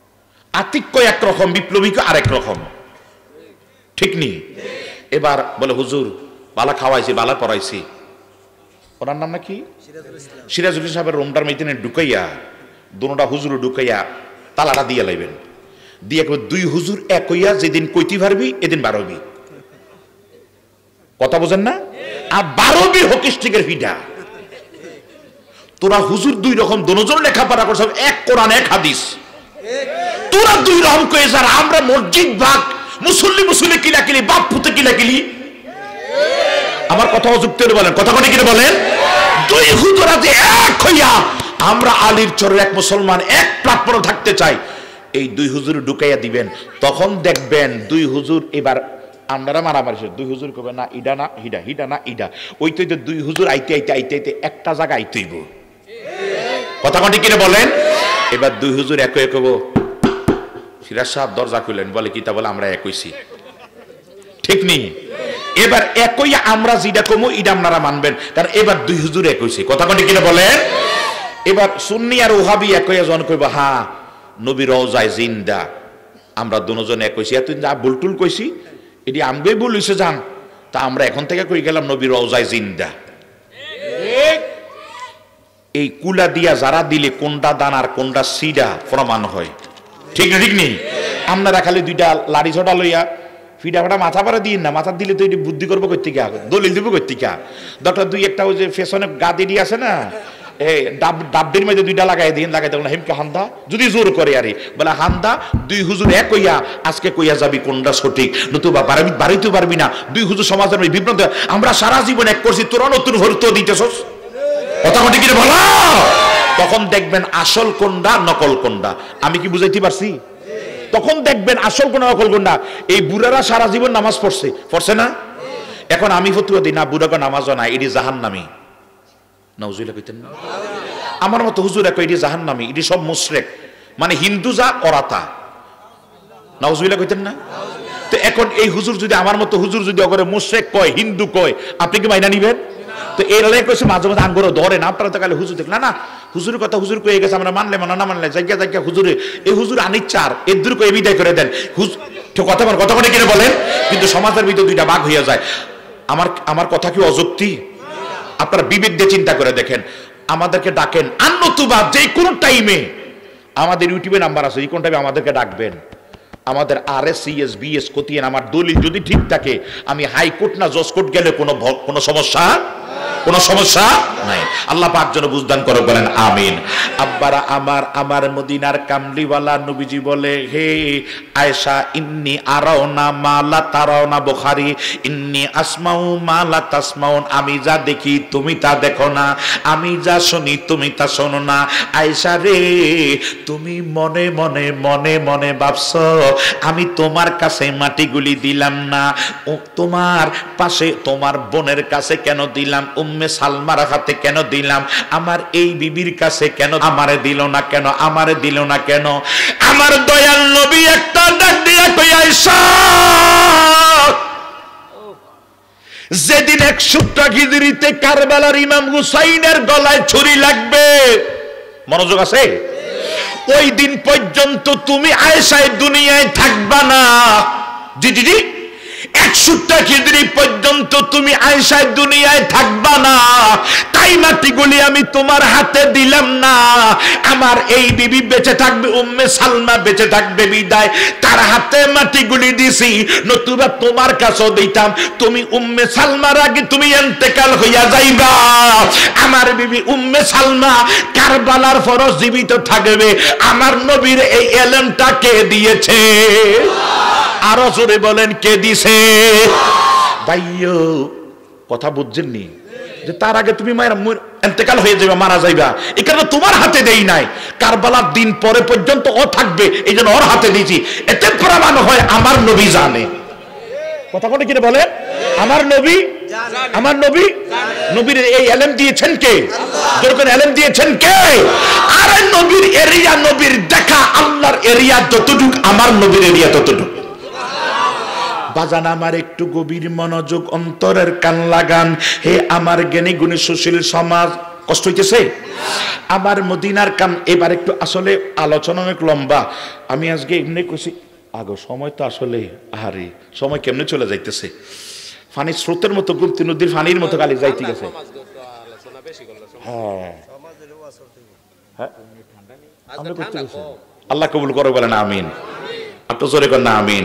B: আতিক্য একরকম, বিপ্লবীকে আরেক রকম, ঠিক নি? এবার বলে হুজুর বালা খাওয়াইছি, বালা পড়াইছি, ওনার নাম নাকি সিরাজুল সাহেবের রুমটার মেয়েদিনে ঢুকাইয়া দুটা হুজুর ঢুকাইয়া তালাটা দিয়ে লাইবেন, দিয়ে দুই হুজুর এক হইয়া যেদিন কইতে পারবি এদিন বারবি, কথা বোঝেন না? আর বারবি হকিস্টিকের ফিডা। তোরা হুজুর দুই রকম, দুজন লেখাপড়া করছে, এক কোরআন এক হাদিস, তোরা দুই রকম কয়ে যার আমরা মসজিদ ভাগ, মুসল্লি মুসল্লি কিলাকিলি, বাপ পুতে কিলাকিলি। আমার কথা অযুক্ত বলেন, কথা কোনে কিনে বলেন? দুই হুজুরা যে এক হইয়া আমরা আলীর চরের এক মুসলমান এক প্ল্যাটফর্মে থাকতে চাই, এই দুই হুজুর ঢুকাইয়া দিবেন, তখন দেখবেন দুই হুজুর এবার আপনারা মারামারি, দুই হুজুর কবে না ইডা না হিডা, হিডা না ইডা, ওই তো দুই হুজুর আইতে আইতে আইতে আইতে একটা জায়গা আইতেইব, কথা কোনে কিনে বলেন? এবার দুই হুজুর এক এক হবো, সিরাজ সাহেব দরজা খুলেন, বলে কি তা? বলে আমরা এক হইছি, ঠিক নেই? এবার একই আমরা যেটা কমু এটা আপনারা মানবেন, কারণ এবার দুই হুজুর এক হইছে, কথা কোনে কিনে বলেন? এবার সুন্নি আর ওহাবি এক হইয়া জন কইবা হ্যাঁ নবী রওজায় জিন্দা, আমরা দুজন এক হইছি, এত যা বুলটুল কইছি এটি আমগই ভুল হইছে যান, তা আমরা এখন থেকে কই গেলাম নবী রওজায় জিন্দা। এই কুলা দিয়া যারা দিলে কোনটা দানার কোনটা সিডা প্রমাণ হয়, ঠিক না? ঠিক নেই? আপনারা খালি দুইটা লাড়ি ছোটা লইয়া ফিডা ফাটা মাথা পারে দিন না, মাথা দিলে তো এটি বুদ্ধি করবো কর্তিকা, দলিল দিব কর্তিকা, ডক্টর দুই একটা ওই যে ফেশনে গাদি আছে না, এই ডাব ডাবদের মধ্যে দুইটা লাগাই দিন, লাগাই দেবো না হেমকে হান্দা যদি জোর করে আরে বলে হান্দা দুই হুজুর এক কইয়া আজকে কইয়া যাবি কোনটা সঠিক, নতুবা বাড়াবি বাড়িতে পারবি না, দুই হুজুর সমাজের মধ্যে বিভ্রান্ত। আমরা সারা জীবন এক করছি, তোরা নতুন ভর্ত দিতেছস, কথা কোটি কিনে বলা, তখন দেখবেন আসল কোনটা নকল কোনটা। আমি কি বুঝাইতে পারছি? তখন দেখবেন আসল কোন নকল কোনটা। এই বুড়ারা সারা জীবন নামাজ পড়ছে, পড়ছে না? এখন আমি ফতুয়া দিই না বুড়াকে নামাজও না, এটি জাহান্নামী, নাউজুবিল্লাহ কইতেন না? আমার মতো হুজুর এক এটি জাহান্নামী, এটি সব মুশরিক, মানে হিন্দু যা ওরা তা, নাউজুবিল্লাহ কইতেন না? তো এখন এই হুজুর যদি আমার মতো হুজুর যদি অগরে মুশরিক কয়, হিন্দু কয়, আপনি কি মাইনা নিবেন? তো এর লাই কইছে মাঝে মাঝে আঙ্গুরও ধরে না, আপনারা তো কালে হুজুর দেখ না না হুজুরের কথা হুজুর কয়ে গেছে, আমরা মানলে মানা না মানলে জায়গা জায়গা হুজুরে, এই হুজুর আনিচ্চার এর দূর কয়ে বিদায় করে দেন, কথা বল কথা বলে কিনে বলেন। কিন্তু সমাজের ভিতরে দুইটা ভাগ হইয়া যায়। আমার আমার কথা কি অযুক্তি? আপনারা বিবেক দিয়ে চিন্তা করে দেখেন, আমাদেরকে ডাকেন আর নতুবা যে কোনো টাইমে আমাদের ইউটিউবে নাম্বার আছে, এই কোন টাইমে আমাদেরকে ডাকবেন, আমাদের আর S C S B S কতিয়েন, আমার দলিল যদি ঠিক থাকে আমি হাইকোর্ট না জজ কোর্ট গেলে কোনো কোনো সমস্যা কোনো সমস্যা নাই। আল্লাহ পাক যেন বুঝদান করে, বলেন আমিন। আব্বারা আমার আমার মদিনার কামলিওয়ালা নবীজি বলে, হে আয়েশা ইন্নি আরাওনা মালা তারাওনা, বুখারী ইন্নি আসমাউ মালা তাসমাউন, আমি যা দেখি তুমি তা দেখো না, আমি যা শুনি তুমি তা শোনো না। আয়েশা রে তুমি মনে মনে মনে মনে ভাবছো আমি তোমার কাছে মাটিগুলি দিলাম না, তোমার পাশে তোমার বোনের কাছে কেন দিলাম, উম্মে সালমার হাতে কেন দিলাম, আমার এই বিবির কাছে কেন আমারে দিল না কেন, আমারে দিল না কেন? আমার দয়াল নবী একটা ডাক দিয়া কই, আয়েশা যেদিন একশোটা হিজরিতে কারবালার ইমাম হুসাইনের গলায় ছুরি লাগবে, মনোযোগ আছে, ওই দিন পর্যন্ত তুমি আয়েশা দুনিয়ায় থাকবা না। জি জি জি একশোটা হিজরি পর্যন্ত তুমি আয়েশা দুনিয়ায় থাকবা না, তাই মাটিগুলি আমি তোমার হাতে দিলাম না। আমার এই বিবি বেঁচে থাকবে, উম্মে সালমা বেঁচে থাকবে বিদায় তার হাতে মাটিগুলি দিছি, নতুবা তোমার কাছেও দিতাম, তুমি উম্মে সালমার আগে তুমি ইন্তেকাল হইয়া যাইবা। আমার বিবি উম্মে সালমা কারবালার ফরজ জীবিত থাকবে। আমার নবীর এই এলেমটা কে দিয়েছে? আরো জোরে বলেন কে দিছে? ভাইও কথা বুঝছেননি যে তার আগে তুমি মায়ের ইন্তেকাল হয়ে যাবে, মারা যাইবা, এই কারণে তোমার হাতে দেই নাই, কারবালার দিন পরে পর্যন্ত ও থাকবে, এই জন্য ওর হাতে দিয়েছি। এতে প্রমাণ হয় আমার নবী জানে। কথা কোনটা কি বলেন? আমার নবী আমার নবী নবীর এই এলেম দিয়েছেন কে? যখন এলেম দিয়েছেন কে? আরে নবীর এরিয়া, নবীর দেখা, আল্লাহর এরিয়া যতটুক আমার নবীর এরিয়া ততটুক। বাজান আমার একটু গভীর মনোযোগ, অন্তরের কান লাগান। হে আমার জ্ঞানী গুণী সুশীল সমাজ, কষ্ট হইতেছে? আমার মদিনার কাম এবার একটু আসলে আলোচনা অনেক লম্বা, আমি আজকে এমনি কইছি আগো সময় তো আসলে আরে সময় কেমনে চলে যাইতেছে, পানির স্রোতের মতো গুপ্তি নদীর পানির মতো খালি যাইতে গেছে। হ্যাঁ হ্যাঁ আমরা করতে গেছি, আল্লাহ কবুল করে বলেন আমিন। আপনি জোরে করেন না আমিন।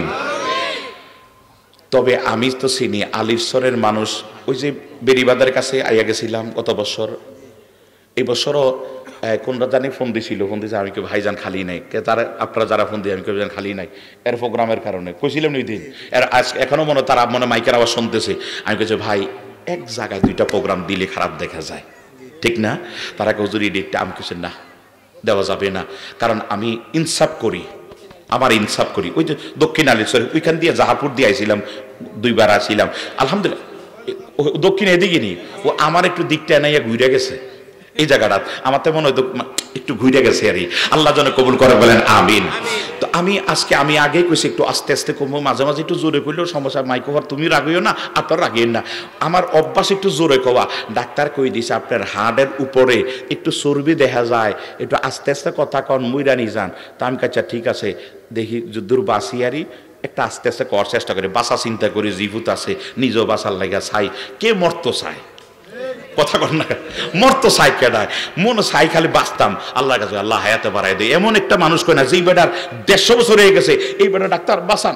B: তবে আমি তো চিনি আলিফসরের মানুষ, ওই যে বেরিবাদের কাছে আইয়া গেছিলাম গত বছর, এই বছরও কোনটা জানি ফোন দিছিল, ফোন দিয়েছে আমি কেউ ভাইজান খালি নাই, তারা আপনারা যারা ফোন দিয়ে আমি কেউ খালি নাই এর প্রোগ্রামের কারণে কইছিলাম ওই দিন, এর আজ এখনো মনে তারা মনে মাইকের আওয়াজ শুনতেছে, আমি কেছি ভাই এক জায়গায় দুইটা প্রোগ্রাম দিলে খারাপ দেখা যায়, ঠিক না? তারা হুজুরি ডেটটা আমি কিছু না দেওয়া যাবে না, কারণ আমি ইনসাফ করি, আমার ইনসাফ করি। ওই যে দক্ষিণ আলিশ্বর ওইখান দিয়ে জাহাপুর দিয়ে আইছিলাম, দুইবার আসছিলাম আলহামদুলিল্লাহ, দক্ষিণ এদিকে নি ও আমার একটু দিকটা নাইয়া ঘুরে গেছে, এই জায়গাটা আমার তো মনে হয় একটু ঘুরে গেছে আর আল্লাহ যেন কবুল করে বলেন আমিন। তো আমি আজকে আমি আগে কইছি একটু আস্তে আস্তে কমবো, মাঝে মাঝে একটু জোরে কইলেও সমস্যা, মাইকোভার তুমি রাগিও না আপনার রাগিয়েন না, আমার অভ্যাস একটু জোরে কওয়া। ডাক্তার কই দিছে আপনার হাড়ের উপরে একটু চর্বি দেখা যায়, একটু আস্তে আস্তে কথা কন মুইরানি যান। তা আমি কাছে ঠিক আছে দেখি যদ্দূর বাসিয়ারি একটা আস্তে আস্তে করার চেষ্টা করি, বাসা চিন্তা করি, জীবুত আছে নিজেও বাসার লাগা চাই, কে মরতো চায় কথা কর না, মরতো চাই কেডায়, মনে চাই খালি বাঁচতাম আল্লাহর কাছে আল্লাহ হায়াতে বাড়াই দেয়, এমন একটা মানুষ কয় না যেই বেটার দেড়শো বছর হয়ে গেছে এই বেটা ডাক্তার বাঁচান,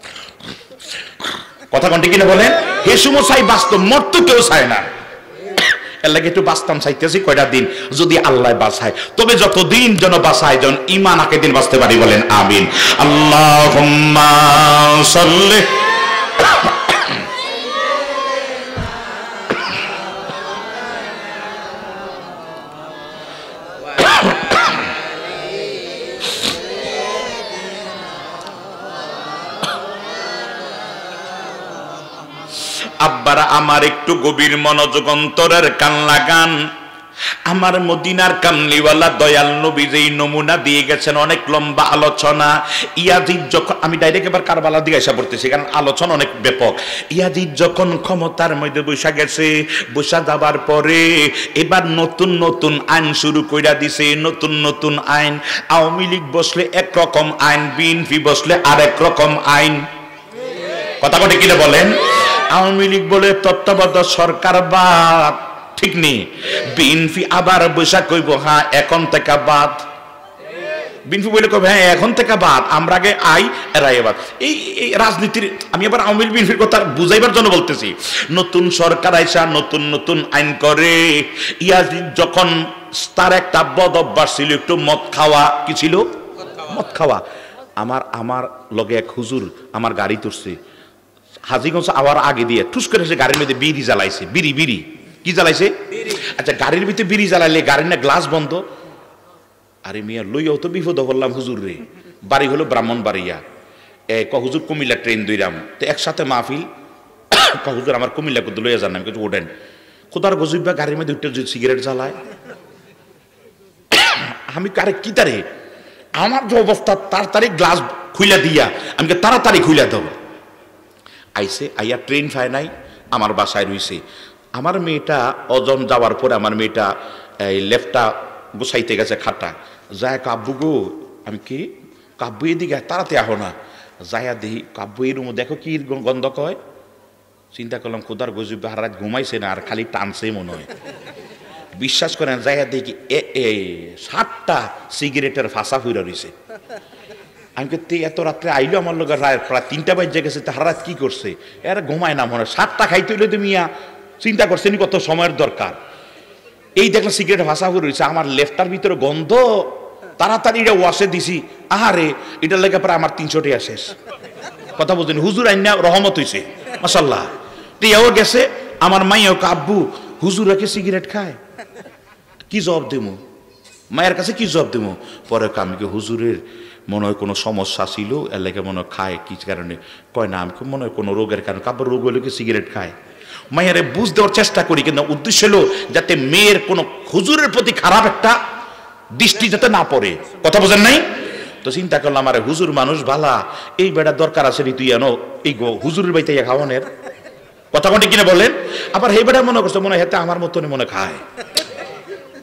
B: কথা কন ঠিক কিনা বলেন? হে সময় চাই বাঁচতো, মরতো কেউ চায় না, এর লাগে একটু বাঁচতাম চাইতেছি কয়টা দিন যদি আল্লাহ বাঁচায়, তবে যতদিন যেন বাঁচায় যেন ইমান আকে দিন বাঁচতে পারি বলেন আমিন। আল্লাহুম্মা সাল্লি আব্বারা আমার একটু গভীর মনোযোগ অন্তরের কান লাগান, আমার মদিনার কামলিওয়ালা দয়াল নবী যেই নমুনা দিয়ে গেছেন, অনেক লম্বা আলোচনা। ইয়াজিদ যখন, আমি ডাইরেক্ট এবার কারবালা দিয়ে এসে পড়তেছি কারণ আলোচনা অনেক ব্যাপক। ইয়াজিদ যখন ক্ষমতার মধ্যে বসা গেছে, বসা যাবার পরে এবার নতুন নতুন আইন শুরু কইরা দিছে, নতুন নতুন আইন। আওয়ামী লীগ বসলে একরকম আইন, বিএনপি বসলে আরেক রকম আইন, কথা কথা কিনা বলেন? আওয়ামী লীগ বলে তত্ত্বাবধায়ক সরকার বাদ, ঠিক নেই। বিএনপি আবার বৈশাখ কইব হ্যাঁ এখন থেকে বাদ, বিএনপি বলে কবে হ্যাঁ এখন থেকে বাদ, আমরা আগে আই এরাই বাদ। এই রাজনীতির আমি আবার আওয়ামী লীগ বিএনপির কথা বুঝাইবার জন্য বলতেছি। নতুন সরকার আইসা নতুন নতুন আইন করে। ইয়াজিদ যখন তার একটা বদ অভ্যাস ছিল একটু মদ খাওয়া, কি ছিল? মদ খাওয়া। আমার আমার লগে এক হুজুর আমার গাড়ি তুলছে হাজিগঞ্জ আওয়ার আগে দিয়ে, ঠুস করে সে গাড়ির মধ্যে বিড়ি জ্বালাইছে, বিড়ি বিড়ি কি জ্বালাইছে? আচ্ছা গাড়ির ভিতরে বিড়ি জ্বালাইলে গাড়ির না গ্লাস বন্ধ, আরে মিয়া লইয়াও তো বিপদ করলাম হুজুর রে। বাড়ি হলো ব্রাহ্মণ বাড়িয়া, এ ক হুজুর কুমিল্লা ট্রেন দইরাম, তো একসাথে মাহফিল, ক হুজুর আমার কুমিল্লা করতে লইয়া যান, আমি কিছু ওঠেন খোদার গজুবা গাড়ির মধ্যে উঠে সিগারেট জ্বালায়। আমি কারে কি তারে আমার যে অবস্থা, তাড়াতাড়ি গ্লাস খুইলা দিয়া আমি তাড়াতাড়ি খুইলা দেব। আইসে আইয়া ট্রেন পায় নাই, আমার বাসায় রইছে। আমার মেয়েটা ওজন যাওয়ার পরে আমার মেয়েটা এই লেফটটা গোছাইতে গেছে খাটটা, যায় কাব্বু গো, আমি কি কাব্বু এদিকে তাড়াতে আহো না, যায়া দেখি কাব্বু এই রুম, দেখো কি গন্ধ কয়। চিন্তা করলাম খোদার গজুব হার রাত ঘুমাইছে না আর খালি টানছে মনে হয়। বিশ্বাস করেন যাইয়া দেখি এ এ সাতটা সিগারেটের ফাঁসা ফুইরা রইছে। আমি কে এত রাত্রে আইলো আমার লোক প্রায় তিনটা বাজে গেছে, তাহার রাত কি করছে? এরা ঘুমায় না মনে হয়, সাতটা খাইতে হইলে তুমি চিন্তা করছেন কত সময়ের দরকার। এই দেখলাম সিগারেট ফাঁসা ফুই রয়েছে, আমার লেফটার ভিতরে গন্ধ, তাড়াতাড়ি এটা ওয়াশে দিছি। আহারে এটার লেগে প্রায় আমার তিনশো টাকা শেষ, কথা বলছেন। হুজুর আইনা রহমত হইছে মাশাল্লাহ। টিয়াও গেছে, আমার মাইয়াও আব্বু হুজুর রাখে সিগারেট খায়, কি জবাব দেবো মায়ের কাছে, কি জবাব দেবো? পরে কামিকে হুজুরের মনে হয় কোনো সমস্যা ছিল, এর লেগে মনে হয় খায় কি কারণে, কয় না আমি মনে হয় কোনো রোগের কারণে, কাব্য রোগ হলে কি সিগারেট খায়। মায়েরে বুঝ দেওয়ার চেষ্টা করি, কিন্তু উদ্দেশ্য হলো যাতে মেয়ের কোনো হুজুরের প্রতি খারাপ একটা দৃষ্টি যাতে না পড়ে, কথা বোঝেন নাই? তো চিন্তা করলাম আরে হুজুর মানুষ ভালা, এই বেড়া দরকার আছে তুই এনো এই হুজুরের বাড়িতে খাওয়ানের, কথা কোনটি কিনে বলেন। আবার এই বেড়া মনে করছে মনে হয় আমার মতনই মনে খায়,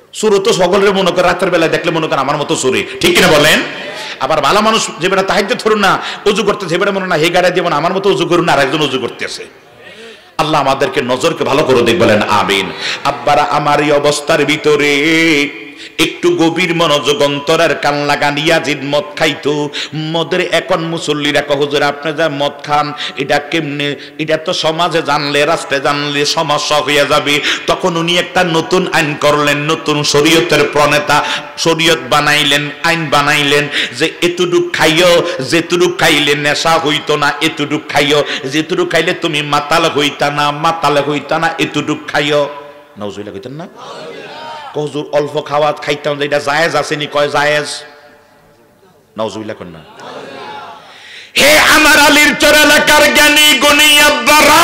B: চোরে তো সকলের মনে করে রাতের বেলায় দেখলে মনে করেন আমার মতো চোরে, ঠিক কিনা বলেন? আবার ভালো মানুষ যে বেটা তাহাজ্জুদ ধরুন না উজু করতে, যে বেটা মনে না হে গাড়ি দিয়ে আমার মতো উজু করুন না, আর একজন উজু করতেছে। আল্লাহ আমাদেরকে নজরকে ভালো করে দেখ, বলেন আমিন। আব্বারা আমার এই অবস্থার ভিতরে একটু গভীর মনোযোগ অন্তরের কান লাগান। ইয়াজিদ মদ খাইতো, মদের এখন মুসল্লিরা কহ হুজুর আপনি যা মদ খান এটা কেমনে, এটা তো সমাজে জানলে রাস্তায় জানলে সমস্যা হয়ে যাবে। তখন উনি একটা নতুন আইন করলেন, নতুন শরীয়তের প্রণেতা শরীয়ত বানাইলেন, আইন বানাইলেন যে এতটুক খাইও, যেটুক খাইলে নেশা হইতো না এতটুক খাইও, যেটুক খাইলে তুমি মাতাল হইতা না মাতাল হইতা না এতটুক খাইও। নাউজুবিল্লাহ কইতেন না? হুজুর অল্প খাওয়া খাইতাম এটা জায়েজ আসেনি, কয় জায়েজ। নাউজুবিল্লাহ কন্যা। হে আমার আলীর চর এলাকার জ্ঞানী গুণী আব্বারা,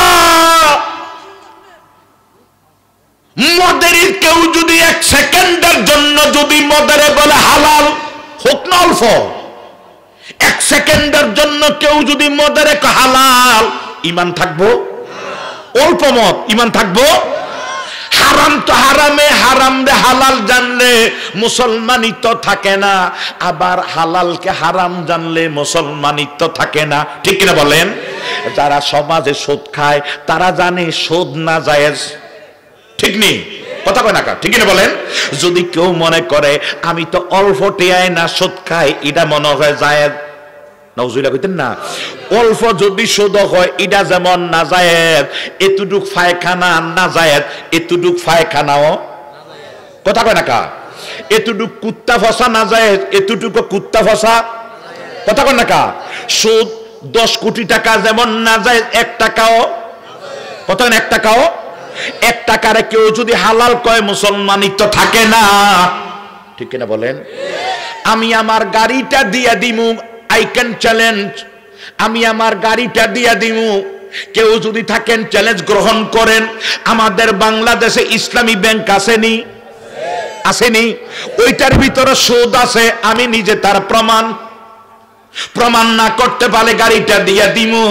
B: মদের কেউ যদি এক সেকেন্ডের জন্য যদি মদের বলে হালাল হোক না অল্প, এক সেকেন্ডের জন্য কেউ যদি মদের হালাল, ইমান থাকবো? অল্প মদ ইমান থাকবো? হারাম তো হারামে, হারাম রে হালাল জানলে মুসলমানিত্ব থাকে না, আবার হালালকে হারাম জানলে মুসলমানিত্ব থাকে না, ঠিক কিনা বলেন? যারা সমাজে সুদ খায় তারা জানে সুদ না জায়েজ, ঠিক নেই? কথা কয় না, ঠিক কিনা বলেন? যদি কেউ মনে করে আমি তো অল্প টিয়ায় না সুদ খাই, এটা মনে হয় জায়েজ। নাউজুবিল্লাহ কইতেন না? অল্প যদি সুদ হয় এটা যেমন নাজায়েজ, এতটুক পায়খানা নাজায়েজ, এতটুক পায়খানাও কথা কয় না কা, এতটুক কুত্তা ফসা নাজায়েজ, এতটুকু কুত্তা ফসা কথা কয় না কা। সুদ দশ কোটি টাকা যেমন নাজায়েজ, এক টাকাও কথা এক টাকাও, এক টাকারে কেউ যদি হালাল কয় মুসলমানিত্ব থাকে না, ঠিক কিনা বলেন? আমি আমার গাড়িটা দিয়া দিমু, I can challenge, আমি আমার গাড়িটা দিয়া দিমু, কেউ যদি থাকেন চ্যালেঞ্জ গ্রহণ করেন। আমাদের বাংলাদেশে ইসলামী ব্যাংক আসেনি? আসেনি? ওইটার ভিতরে সুদ আছে, আমি নিজে তার প্রমাণ, প্রমাণ না করতে পারলে গাড়িটা দিয়া দিমু।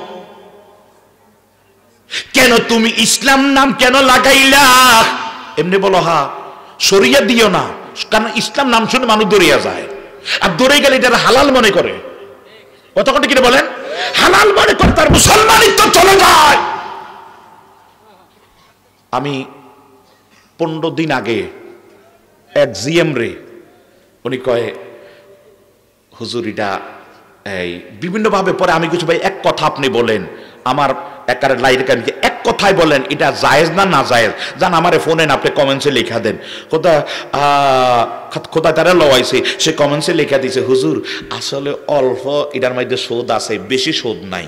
B: কেন তুমি ইসলাম নাম কেন লাগাইলা? এমনি বলো হা, সরিয়া দিও না, কারণ ইসলাম নাম শুনে মানুষ দৌড়িয়া যায়, আর দৌড়ে গেলে এটা হালাল মনে করে, কত কত কিনে বলেন হালাল মনে করে তার মুসলমানিত্ব চলে যায়। আমি পনেরো দিন আগে এক জিএম রে উনি কয় হুজুরিটা এই বিভিন্ন ভাবে, পরে আমি কিছু ভাই এক কথা আপনি বলেন, আমার একারে লাইরে কারণে এক কথাই বলেন এটা জায়েজ না না জায়েজ, জান আমারে ফোনে আপনি কমেন্টসে লেখা দেন। কোথা কোথা তারা লওয়াইছে সে কমেন্টসে লেখা দিছে হুজুর আসলে অল্প এটার মধ্যে সুদ আছে, বেশি সুদ নাই।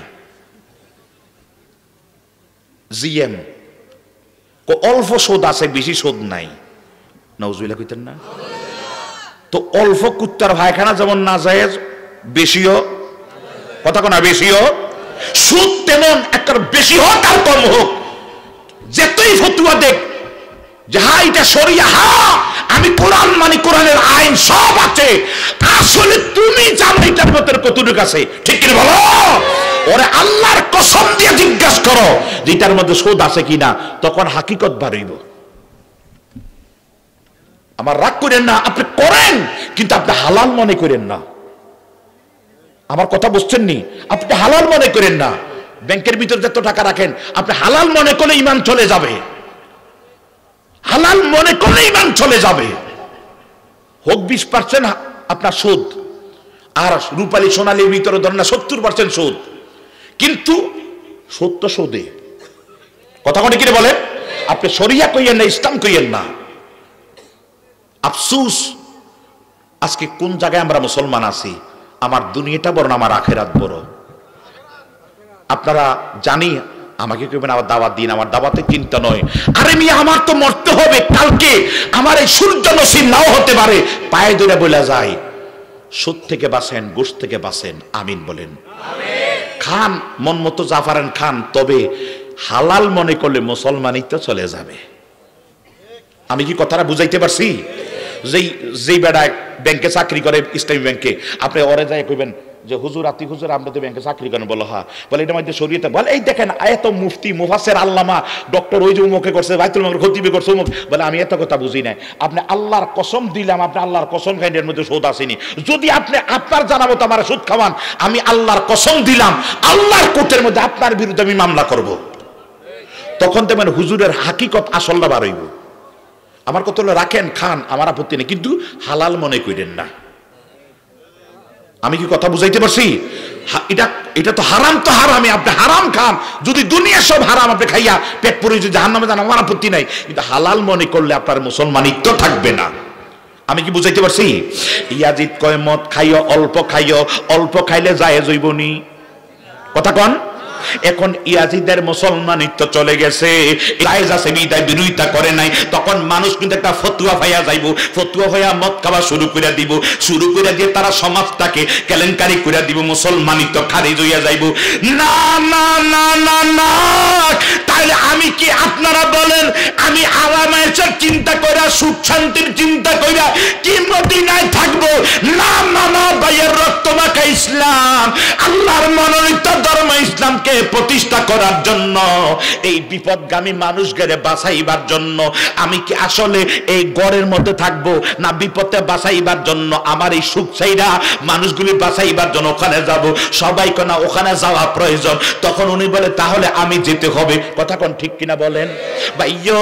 B: জিএম অল্প সুদ আছে বেশি সুদ নাই, নাউজুবিল্লাহ কইতেন না? তো অল্প কুত্তার ভাইখানা যেমন না জায়েজ, বেশিও কথা কোনা বেশিও সুদ তেমন একটা বেশি হোক আর কম হোক, যেতই ফতুয়া দেখ যে হা এটা শরিয়া, হা আমি কোরআন মানি, কোরআনের আইন সব আছে, আসলে তুমি জানো এটার মধ্যে কতটুকু আছে, ঠিক কি বলো? ওরে আল্লাহর কসম দিয়ে জিজ্ঞাসা করো যে এটার মধ্যে সুদ আছে কিনা, তখন হাকিকত বাড়িব। আমার রাগ করেন না, আপনি করেন কিন্তু আপনি হালাল মনে করেন না। আমার কথা বুঝছেন নি? আপনি হালাল মনে করেন না। ব্যাংকের ভিতর যত টাকা রাখেন আপনি হালাল মনে করলে ইমান চলে যাবে, হালাল মনে করলে ইমান চলে যাবে। হোক বিশ পার্সেন্ট আপনার সুদ, আর রূপালী সোনালীর ভিতরে ধরেন না সত্তর পার্সেন্ট সুদ, কিন্তু সত্য সুদে কথা কথা কিনে বলেন আপনি শরিয়া কইয়েন না, ইসলাম কইয়েন না। আফসুস আজকে কোন জায়গায় আমরা মুসলমান আছি, আমার দুনিয়াটা বড় না আমার আখেরাত বড়। আপনারা জানি আমাকে কইবেন আমার দাওয়াত দিন, আমার দাওয়াতে চিন্তা নয়। আরে মিয়া আমার তো মরতে হবে, কালকে আমার এই সূর্য নসিব নাও হতে পারে। পায়ে ধরে বলা যায় সুদ থেকে বাঁচেন, গোশত থেকে বাঁচেন, আমিন বলেন। খান মন মতো যা পারেন খান, তবে হালাল মনে করলে মুসলমানিত্ব চলে যাবে। আমি কি কথাটা বুঝাইতে পারছি? যেই যেই বেড়ায় ব্যাংকে চাকরি করে ইসলামী ব্যাংকে, আপনি ওরে যায় কইবেন যে হুজুর আতি হুজুর আমরা তো ব্যাংকে চাকরি করেন, বলো হ্যাঁ, বলে এটা মধ্যে শরীয়তে, বলে এই দেখেন এত মুফতি মুফাসসির আল্লামা ডক্টর ওই যে উমুকে করছে, বাইতুল মামুর খতিবে করছে উমুক, বলে আমি এত কথা বুঝি নাই। আপনি আল্লাহর কসম দিলাম, আপনি আল্লাহর কসম খাইন এর মধ্যে সুদ আসেনি। যদি আপনি আপনার জানা মতো আমার সুদ খাওয়ান, আমি আল্লাহর কসম দিলাম আল্লাহর কোর্টের মধ্যে আপনার বিরুদ্ধে আমি মামলা করব। তখন তো মানে হুজুরের হাকিকত আসলটা বার হইব। আমার কত রাখেন খান, আমার আপত্তি নেই, কিন্তু হালাল মনে করেন না। আমি কি কথা বুঝাইতে পারছি? এটা এটা তো হারাম, তো হারামই, আপনি হারাম খান, যদি দুনিয়া সব হারাম আপনি খাইয়া পেট পুরে যদি জাহান্নামে যান আমার আপত্তি নাই, কিন্তু হালাল মনে করলে আপনার মুসলমানিত্ব থাকবে না। আমি কি বুঝাইতে পারছি? ইয়াজিদ কয় মদ খাইও, অল্প খাইও, অল্প খাইলে যায় জৈবনি, কথা কন। এখন ইয়াজিদের মুসলমানিত্ব চলে গেছে, জায়েজ আছে বিদায় বিরোধিতা করে নাই, তখন মানুষ কিন্তু একটা ফতুয়া ভাইয়া যাইব, ফতুয়া ভাইয়া মদ খাওয়া শুরু করে দিব, শুরু করে দিয়ে তারা সমাজটাকে কেলেঙ্কারি করে দিব, মুসলমানিত্ব খারিজ হইয়া যাইব। না না না না না, তাহলে আমি কি, আপনারা বলেন আমি আরামের চিন্তা কইরা সুখ শান্তির চিন্তা কইরা কি মদিনায় থাকবো? না না না, ভাইয়ের রক্ত মাখা ইসলাম, আল্লাহর মনোনীত ধর্ম ইসলামকে প্রতিষ্ঠা করার জন্য, এই বিপদগামী মানুষকে বাঁচাইবার জন্য আমি কি আসলে এই গড়ের মধ্যে থাকবো, না বিপদে বাঁচাইবার জন্য আমার এই সুখ চাইরা মানুষগুলি বাঁচাইবার জন্য ওখানে যাব? সবাই কোনা ওখানে যাওয়া প্রয়োজন। তখন উনি বলে তাহলে আমি যেতে হবে, কথা কোন ঠিক কিনা বলেন? ভাইয়ো,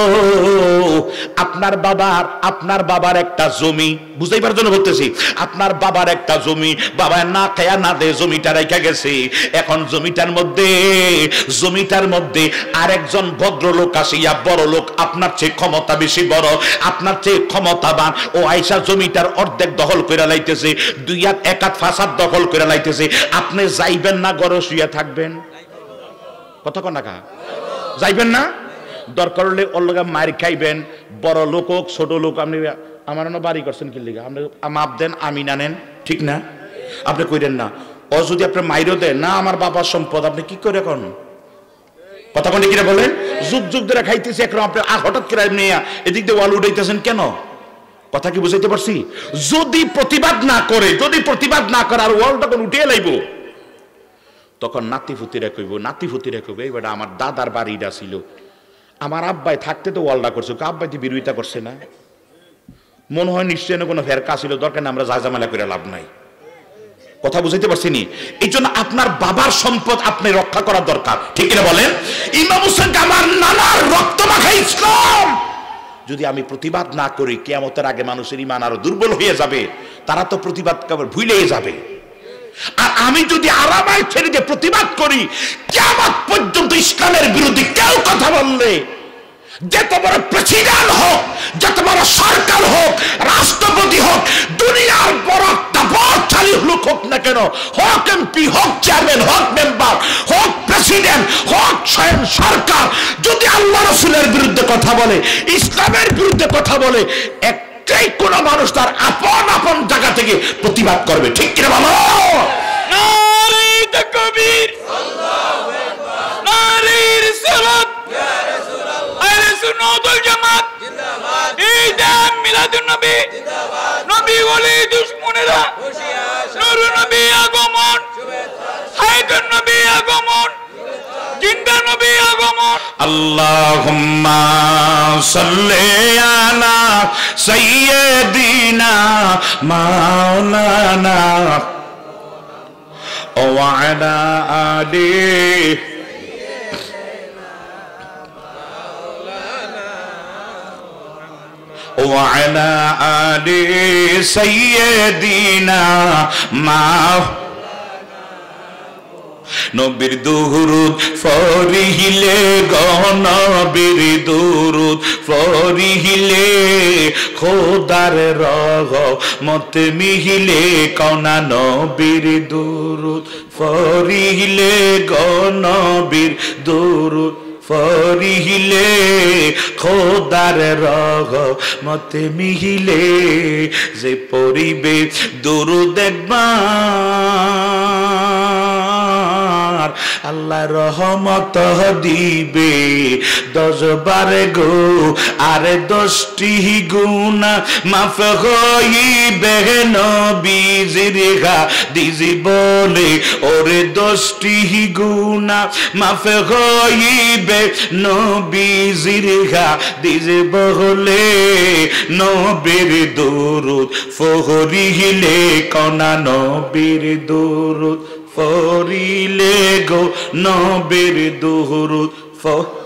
B: আপনার বাবার আপনার বাবার একটা জমি, বুঝাইবার জন্য বলতেছি, আপনার বাবার একটা জমি, বাবা না খায়া না দে জমিটা রেখে গেছে। এখন জমিটার মধ্যে জমিটার মধ্যে আরেকজন ভদ্রলোক আসিয়া, বড় লোক, আপনার চেয়ে ক্ষমতা বেশি বড়, আপনার চেয়ে ক্ষমতাবান, ও আইসা জমিটার অর্ধেক দখল করে লাইতেছে, দুই হাত এক হাত ফাসাদ দখল করে লাইতেছে। আপনি যাইবেন না ঘরে শুয়ে থাকবেন? কথা কন না কা, যাইবেন না? দরকার হলে ওর লোক মার খাইবেন, বড় লোক হোক ছোট লোক। আপনি আমার বাড়ি করছেন কি লিগা, আপনি মাপ দেন, আমি না নেন, ঠিক না? আপনি কইরেন না। ও যদি আপনার মাইরও দেন না, আমার বাবার সম্পদ, আপনি কি করে কোন কথা কোন কিনা বলেন? যুগ যুগ ধরে খাইতেছে, এখন আপনি হঠাৎ করে নিয়ে এদিক দিয়ে ওয়াল উঠাইতেছেন কেন? কথা কি বুঝাইতে পারছি? যদি প্রতিবাদ না করে, যদি প্রতিবাদ না করে আর ওয়ালটা কোন উঠিয়ে লাইব, তখন নাতি ফুতিরা কইব, নাতি ফুতিরা কইব এই বেটা আমার দাদার বাড়িটা ছিল, আমার আব্বাই থাকতে তো ওয়ালটা করছে, আব্বাই তো বিরোধিতা করছে না, মনে হয় নিশ্চয় কোনো ফেরকা ছিল, দরকার না আমরা যা ঝামেলা করে লাভ নাই। কথা বুঝাইতে পারছি নি? এই জন্য আপনার বাবার সম্পদ আপনি রক্ষা করার দরকার, ঠিক কিনা বলেন? ইমাম হোসেন আমার নানার রক্ত মাখা ইসলাম যদি আমি প্রতিবাদ না করি, কিয়ামতের আগে মানুষের ঈমান আরো দুর্বল হয়ে যাবে, তারা তো প্রতিবাদ ভুলেই যাবে। আর আমি যদি আরামায় ছেড়ে দিয়ে প্রতিবাদ করি, কিয়ামত পর্যন্ত ইসলামের বিরুদ্ধে কেউ কথা বললে, যত বড় প্রেসিডেন্ট হোক, যত বড় সরকার হোক, রাষ্ট্রপতি হোক, দুনিয়ার বড় তাবৎকালী লোক হোক না কেন, হোক এমপি, হোক চেয়ারম্যান, হোক মেম্বার, হোক প্রেসিডেন্ট, হোক স্বয়ং সরকার, যদি আল্লাহ রাসূলের বিরুদ্ধে কথা বলে, ইসলামের বিরুদ্ধে কথা বলে, একটাই কোন মানুষ তার আপন আপন জায়গা থেকে প্রতিবাদ করবে, ঠিক কিনা বলো?
C: নারে তাকবীর, আল্লাহু আকবার, নারে রিসালাত, ইয়া রাসূলুল্লাহ, আহলে সুন্নাত ওয়াল জামাত জিন্দাবাদ, ঈদ মিলাদুন নবী জিন্দাবাদ, নবী ওলি দুশমনেরা হুঁশিয়ার, নূর নবী আগমন, শুভেচ্ছা, হায়দার নবী আগমন, জিন্দা নবী আগমন।
B: আল্লাহুম্মা সাল্লি আলা সাইয়্যিদিনা মাওলানা ওয়া আলা আলিহি وعلى آل سيدنا নবীর দুরুদ ফরিহিলে গনবীর দুরুদ ফরিহিলে খোদার রহমত মিহিলে কওনা নবীর দুরুদ ফরিহিলে গনবীর দুরুদ ফরিহিলে খোদার রহমত মিহিলে যে পরিবে দুরুদ একবার আল্লাহ রহমত দিবে দশ বারে গো আরে দশটি গুনাহ মাফ হইবে নবীজির হাদিস বলে ওরে দশটি গুনাহ মাফ হইবে নবীজির হাদিস বলে নবীর দরুদ ফরিলে কনা নবীর দরুদ ফরিলে গো নবীর দরুদ ফ